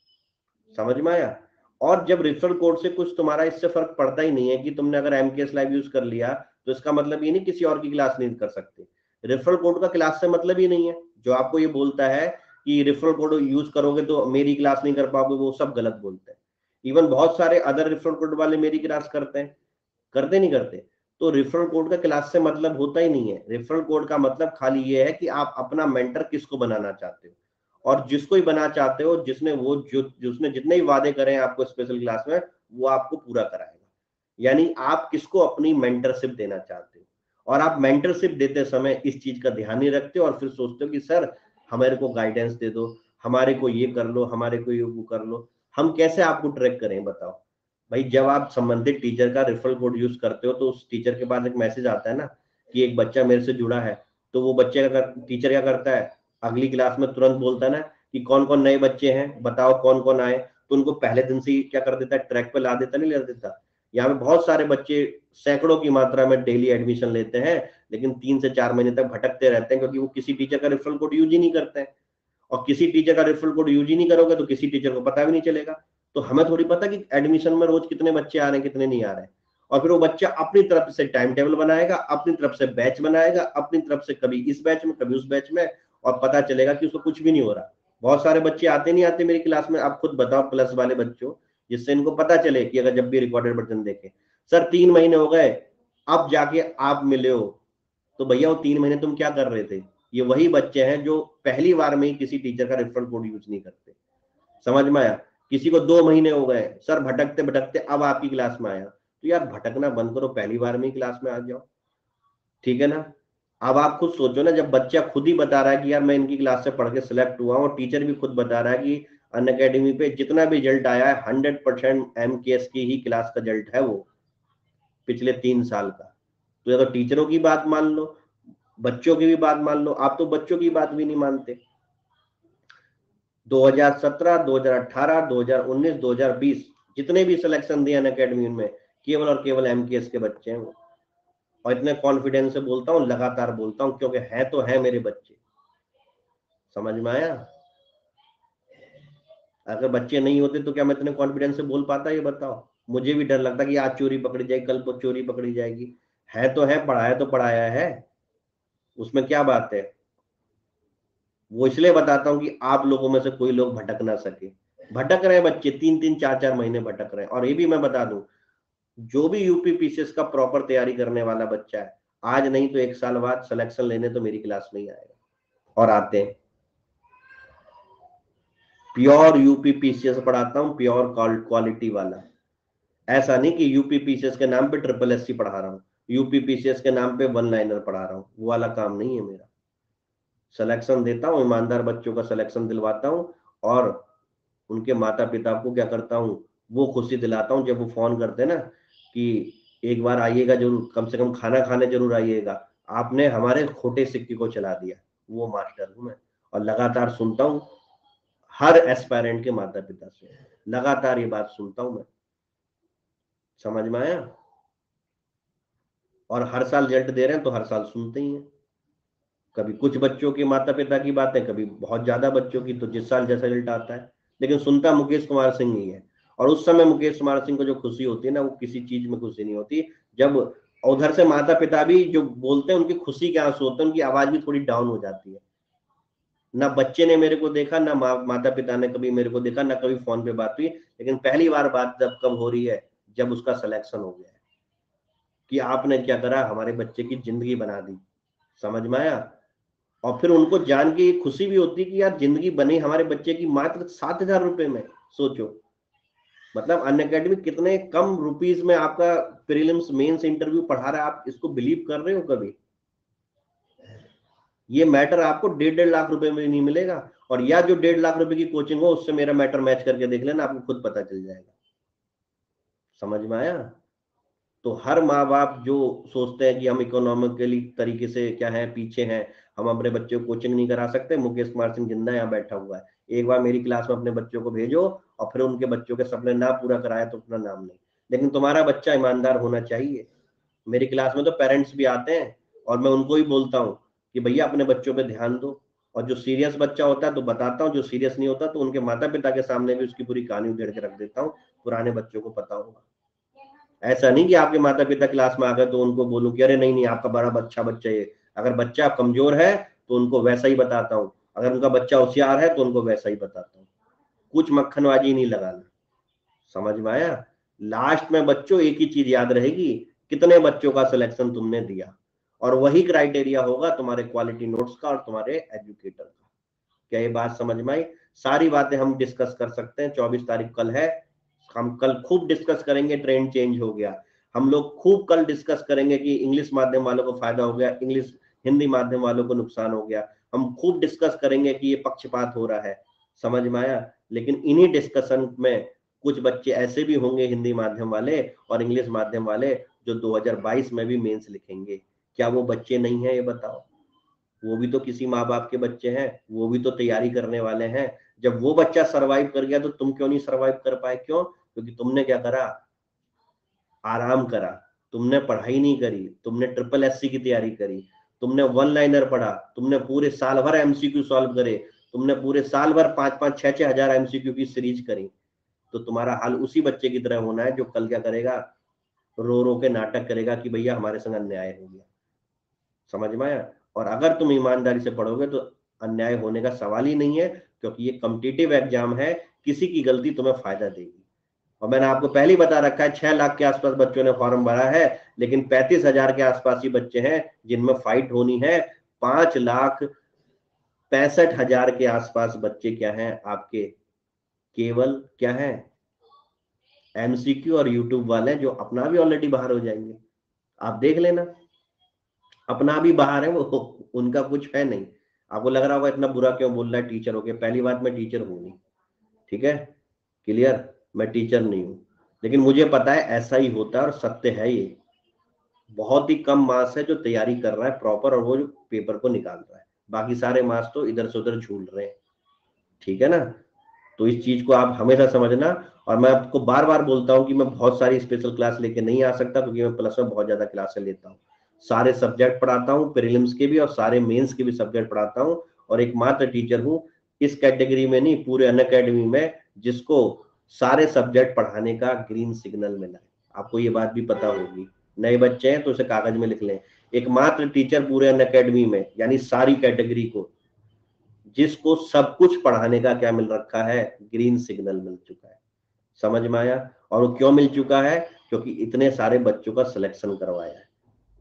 समझ में आया? और जब रेफरल कोड से कुछ तुम्हारा इससे फर्क पड़ता ही नहीं है कि तुमने अगर एमकेएस लाइव यूज कर लिया तो इसका मतलब ये नहीं किसी और की क्लास नहीं कर सकते। रेफरल कोड का क्लास से मतलब ही नहीं है। जो आपको ये बोलता है कि रेफरल कोड यूज करोगे तो मेरी क्लास नहीं कर पाओगे, वो सब गलत बोलते हैं। इवन बहुत सारे अदर रेफरल कोड वाले मेरी क्लास करते हैं, करते नहीं करते? तो रेफरल कोड का क्लास से मतलब होता ही नहीं है। रेफरल कोड का मतलब खाली ये है कि आप अपना मेंटर किसको बनाना चाहते हो, और जिसको ही बना चाहते हो, जिसने वो जो जिसने जितने ही वादे करे हैं आपको स्पेशल क्लास में, वो आपको पूरा कराएगा। यानी आप किसको अपनी मेंटरशिप देना चाहते हो, और आप मेंटरशिप देते समय इस चीज का ध्यान नहीं रखते और फिर सोचते हो कि सर हमारे को गाइडेंस दे दो, हमारे को ये कर लो, हमारे को ये वो कर लो। हम कैसे आपको ट्रैक करें बताओ भाई? जब आप संबंधित टीचर का रेफरल कोड यूज करते हो तो उस टीचर के पास एक मैसेज आता है ना कि एक बच्चा मेरे से जुड़ा है, तो वो बच्चे का टीचर क्या करता है, अगली क्लास में तुरंत बोलता है ना कि कौन कौन नए बच्चे हैं बताओ, कौन कौन आए, तो उनको पहले दिन से ही क्या कर देता है, ट्रैक पे ला देता, नहीं ला देता? यहाँ पे बहुत सारे बच्चे सैकड़ों की मात्रा में डेली एडमिशन लेते हैं, लेकिन तीन से चार महीने तक भटकते रहते हैं क्योंकि वो किसी टीचर का रेफरल कोड यूज ही नहीं करते हैं। और किसी टीचर का रेफरल कोड यूज ही नहीं करोगे तो किसी टीचर को पता भी नहीं चलेगा। तो हमें थोड़ी पता कि एडमिशन में रोज कितने बच्चे आ रहे हैं कितने नहीं आ रहे हैं। और फिर वो बच्चा अपनी तरफ से टाइम टेबल बनाएगा, अपनी तरफ से बैच बनाएगा, अपनी तरफ से कभी इस बैच में कभी उस बैच में, और पता चलेगा कि उसको कुछ भी नहीं हो रहा। बहुत सारे बच्चे आते नहीं आते मेरी क्लास में, आप खुद बताओ, प्लस वाले बच्चों, जिससे इनको पता चले कि अगर जब भी रिकॉर्डेड वर्जन देखें, सर तीन महीने हो गए अब जाके आप मिले हो तो भैया वो तीन महीने तुम क्या कर रहे थे? ये वही बच्चे हैं जो पहली बार में ही किसी टीचर का रेफरल कोड यूज नहीं करते। समझ में आया? किसी को दो महीने हो गए सर भटकते भटकते अब आपकी क्लास में आया, तो यार भटकना बंद करो, पहली बार में ही क्लास में आ जाओ। ठीक है ना? अब आप खुद सोचो ना, जब बच्चा खुद ही बता रहा है कि यार मैं इनकी क्लास से पढ़ के सिलेक्ट हुआ हूँ, और टीचर भी खुद बता रहा है कि अन अकेडमी पे जितना भी रिजल्ट आया है hundred percent M K S की ही क्लास का रिजल्ट है वो, पिछले तीन साल का। तो या तो टीचरों की बात मान लो, बच्चों की भी बात मान लो। आप तो बच्चों की बात भी नहीं मानते। दो हज़ार सत्रह, दो हज़ार अठारह, दो हज़ार उन्नीस, दो हज़ार बीस जितने भी सिलेक्शन दिए अन अकेडमी में केवल और केवल एम के एस के बच्चे हैं वो। और इतने कॉन्फिडेंस से बोलता हूँ, लगातार बोलता हूँ, क्योंकि है तो है मेरे बच्चे। समझ में आया? अगर बच्चे नहीं होते तो क्या मैं इतने कॉन्फिडेंस से बोल पाता? ये बताओ। मुझे भी डर लगता कि आज चोरी पकड़ी जाएगी, कल को चोरी पकड़ी जाएगी। है तो है, पढ़ाया तो पढ़ाया है, उसमें क्या बात है? वो इसलिए बताता हूँ कि आप लोगों में से कोई लोग भटक ना सके। भटक रहे हैं बच्चे, तीन तीन चार चार महीने भटक रहे हैं। और ये भी मैं बता दूं, जो भी यूपी पीसीएस का प्रॉपर तैयारी करने वाला बच्चा है, आज नहीं तो एक साल बाद सिलेक्शन लेने तो मेरी क्लास में ही आएगा। और आते हैं, प्योर यूपी पीसीएस पढ़ाता हूँ, प्योर क्वालिटी वाला। ऐसा नहीं कि यूपी पीसीएस के नाम पे ट्रिपल एससी पढ़ा रहा हूँ, यूपी पीसीएस के नाम पे वन लाइनर पढ़ा रहा हूँ, वो वाला काम नहीं है मेरा। सिलेक्शन देता हूँ, ईमानदार बच्चों का सिलेक्शन दिलवाता हूँ, और उनके माता पिता को क्या करता हूँ, वो खुशी दिलाता हूँ जब वो फोन करते हैं ना कि एक बार आइएगा जरूर, कम से कम खाना खाने जरूर आइएगा, आपने हमारे खोटे सिक्के को चला दिया। वो मास्टर हूं मैं। और लगातार सुनता हूँ हर एस्पायरेंट के माता पिता से, लगातार ये बात सुनता हूं मैं। समझ में आया? और हर साल रिजल्ट दे रहे हैं तो हर साल सुनते ही हैं। कभी कुछ बच्चों के माता पिता की बातें, कभी बहुत ज्यादा बच्चों की, तो जिस साल जैसा रिजल्ट आता है, लेकिन सुनता मुकेश कुमार सिंह ही है। और उस समय मुकेश कुमार सिंह को जो खुशी होती है ना, वो किसी चीज में खुशी नहीं होती। जब उधर से माता पिता भी जो बोलते हैं, उनकी खुशी के आंसू होते हैं, उनकी आवाज भी थोड़ी डाउन हो जाती है। ना बच्चे ने मेरे को देखा, ना मा, माता पिता ने कभी मेरे को देखा, ना कभी फोन पे बात हुई, लेकिन पहली बार बात जब कब हो रही है, जब उसका सिलेक्शन हो गया है, कि आपने क्या करा, हमारे बच्चे की जिंदगी बना दी। समझ में आया? और फिर उनको जान के ये खुशी भी होती कि यार जिंदगी बनी हमारे बच्चे की मात्र सात हजार रुपए में। सोचो, मतलब अन अकेडमी कितने कम रुपीज में आपका प्रीलिम्स मेंस इंटरव्यू पढ़ा रहा है। आप इसको बिलीव कर रहे हो कभी? ये मैटर आपको डेढ़ डेढ़ लाख रुपए में नहीं मिलेगा। और या जो डेढ़ लाख रुपए की कोचिंग हो, उससे मेरा मैटर मैच करके देख लेना, आपको खुद पता चल जाएगा। समझ में आया? तो हर माँ बाप जो सोचते हैं कि हम इकोनॉमिकली तरीके से क्या है, पीछे हैं, हम अपने बच्चों को कोचिंग नहीं करा सकते, मुकेश कुमार सिंह जिंदा यहाँ बैठा हुआ है। एक बार मेरी क्लास में अपने बच्चों को भेजो, और फिर उनके बच्चों के सपने ना पूरा कराया तो अपना नाम नहीं। लेकिन तुम्हारा बच्चा ईमानदार होना चाहिए। मेरी क्लास में तो पेरेंट्स भी आते हैं, और मैं उनको ही बोलता हूँ कि भैया अपने बच्चों पे ध्यान दो। और जो सीरियस बच्चा होता है तो बताता हूँ, जो सीरियस नहीं होता तो उनके माता पिता के सामने भी उसकी पूरी कहानी उधेड़ के रख देता हूँ, पुराने बच्चों को पता होगा। ऐसा नहीं कि आपके माता पिता क्लास में आ गए तो उनको बोलूं कि अरे नहीं नहीं आपका बड़ा अच्छा बच्चा है। अगर बच्चा कमजोर है तो उनको वैसा ही बताता हूँ, अगर उनका बच्चा होशियार है तो उनको वैसा ही बताता हूँ। कुछ मक्खनबाजी नहीं लगाना। समझ में आया? लास्ट में बच्चों एक ही चीज याद रहेगी, कितने बच्चों का सिलेक्शन तुमने दिया, और वही क्राइटेरिया होगा तुम्हारे क्वालिटी नोट्स का और तुम्हारे एजुकेटर का। क्या ये बात समझ में आई? सारी बातें हम डिस्कस कर सकते हैं। चौबीस तारीख कल है, हम कल खूब डिस्कस करेंगे। ट्रेंड चेंज हो गया, हम लोग खूब कल डिस्कस करेंगे कि इंग्लिश माध्यम वालों को फायदा हो गया, इंग्लिश हिंदी माध्यम वालों को नुकसान हो गया। हम खूब डिस्कस करेंगे कि ये पक्षपात हो रहा है। समझ में आया? लेकिन इन्हीं डिस्कशन में कुछ बच्चे ऐसे भी होंगे हिंदी माध्यम वाले और इंग्लिश माध्यम वाले जो दो हज़ार बाईस में भी मेंस लिखेंगे। क्या वो बच्चे नहीं है? ये बताओ। वो भी तो किसी माँ बाप के बच्चे हैं, वो भी तो तैयारी करने वाले हैं। जब वो बच्चा सरवाइव कर गया तो तुम क्यों नहीं सरवाइव कर पाए? क्यों? क्योंकि तुमने क्या करा, आराम करा। तुमने पढ़ाई नहीं करी, तुमने ट्रिपल एससी की तैयारी करी, तुमने वन लाइनर पढ़ा, तुमने पूरे साल भर एमसीक्यू सॉल्व करे, तुमने पूरे साल भर पांच पांच छह छह हजार एमसीक्यू की सीरीज करी। तो तुम्हारा हाल उसी बच्चे की तरह होना है जो कल क्या करेगा, रो रो के नाटक करेगा कि भैया हमारे संग अन्याय हो गया। समझ में आया? और अगर तुम ईमानदारी से पढ़ोगे तो अन्याय होने का सवाल ही नहीं है, क्योंकि ये कॉम्पिटिटिव एग्जाम है, किसी की गलती तुम्हें फायदा देगी। और मैंने आपको पहले ही बता रखा है छह लाख के आसपास बच्चों ने फॉर्म भरा है, लेकिन पैंतीस हजार के आसपास ही बच्चे हैं जिनमें फाइट होनी है। पांच लाख पैंसठ हजार के आसपास बच्चे क्या हैं आपके, केवल क्या है, एमसीक्यू और यूट्यूब वाले, जो अपना भी ऑलरेडी बाहर हो जाएंगे। आप देख लेना, अपना भी बाहर है वो, उनका कुछ है नहीं। आपको लग रहा होगा इतना बुरा क्यों बोल रहा है टीचर होके, पहली बात मैं टीचर हूं नहीं, ठीक है, क्लियर, मैं टीचर नहीं हूं, लेकिन मुझे पता है ऐसा ही होता है और सत्य है ये। बहुत ही कम मास है जो तैयारी कर रहा है प्रॉपर और वो जो पेपर को निकाल रहा है, बाकी सारे मास तो इधर से उधर झूल रहे हैं, ठीक है ना। तो इस चीज को आप हमेशा समझना। और मैं आपको बार बार बोलता हूं कि मैं बहुत सारी स्पेशल क्लास लेके नहीं आ सकता, क्योंकि मैं प्लस में बहुत ज्यादा क्लासें लेता हूँ, सारे सब्जेक्ट पढ़ाता हूँ, प्रीलिम्स के भी और सारे मेंस के भी सब्जेक्ट पढ़ाता हूँ, और एकमात्र टीचर हूँ इस कैटेगरी में, नहीं पूरे अनअकैडमी में, जिसको सारे सब्जेक्ट पढ़ाने का ग्रीन सिग्नल मिला है। आपको ये बात भी पता होगी, नए बच्चे हैं तो उसे कागज में लिख लें, एकमात्र टीचर पूरे अनअकैडमी में, यानी सारी कैटेगरी को, जिसको सब कुछ पढ़ाने का क्या मिल रखा है, ग्रीन सिग्नल मिल चुका है। समझ में आया। और वो क्यों मिल चुका है, क्योंकि इतने सारे बच्चों का सिलेक्शन करवाया है।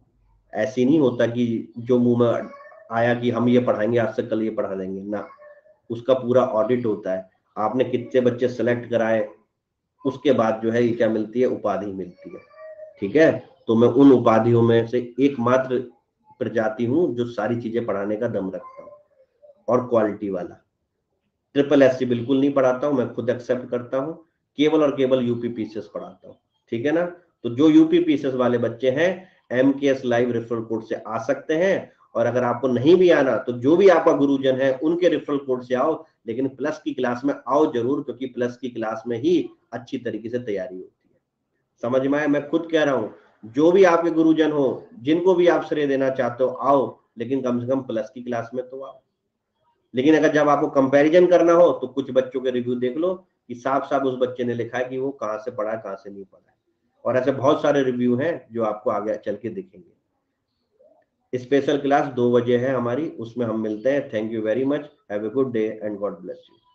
ऐसी नहीं होता कि जो मुंह में आया कि हम ये पढ़ाएंगे आज से कल ये पढ़ा देंगे ना, उसका पूरा ऑडिट होता है। आपने कितने बच्चे सेलेक्ट कराए, उसके बाद जो है ये क्या मिलती है, उपाधि मिलती है, ठीक है। तो मैं उन उपाधियों में से एकमात्र प्रजाति हूं जो सारी चीजें पढ़ाने का दम रखता हूं, और क्वालिटी वाला। ट्रिपल एस सी बिल्कुल नहीं पढ़ाता हूं, मैं खुद एक्सेप्ट करता हूं, केवल और केवल यूपी पीसीएस पढ़ाता हूं, ठीक है ना। तो जो यूपी पीसीएस वाले बच्चे हैं एमकेएस लाइव रेफरल कोड से आ सकते हैं, और अगर आपको नहीं भी आना तो जो भी आपका गुरुजन है उनके रेफरल कोड से आओ, लेकिन प्लस की क्लास में आओ जरूर, क्योंकि प्लस की क्लास में ही अच्छी तरीके से तैयारी होती है। समझ में आए, मैं खुद कह रहा हूँ, जो भी आपके गुरुजन हो, जिनको भी आप श्रेय देना चाहते हो आओ, लेकिन कम से कम प्लस की क्लास में तो आओ। लेकिन अगर जब आपको कंपैरिजन करना हो तो कुछ बच्चों के रिव्यू देख लो कि साफ साफ उस बच्चे ने लिखा है कि वो कहाँ से पढ़ा है कहाँ से नहीं पढ़ा है, और ऐसे बहुत सारे रिव्यू हैं जो आपको आगे चल के दिखेंगे। स्पेशल क्लास दो बजे है हमारी, उसमें हम मिलते हैं। Thank you very much, have a good day and God bless you.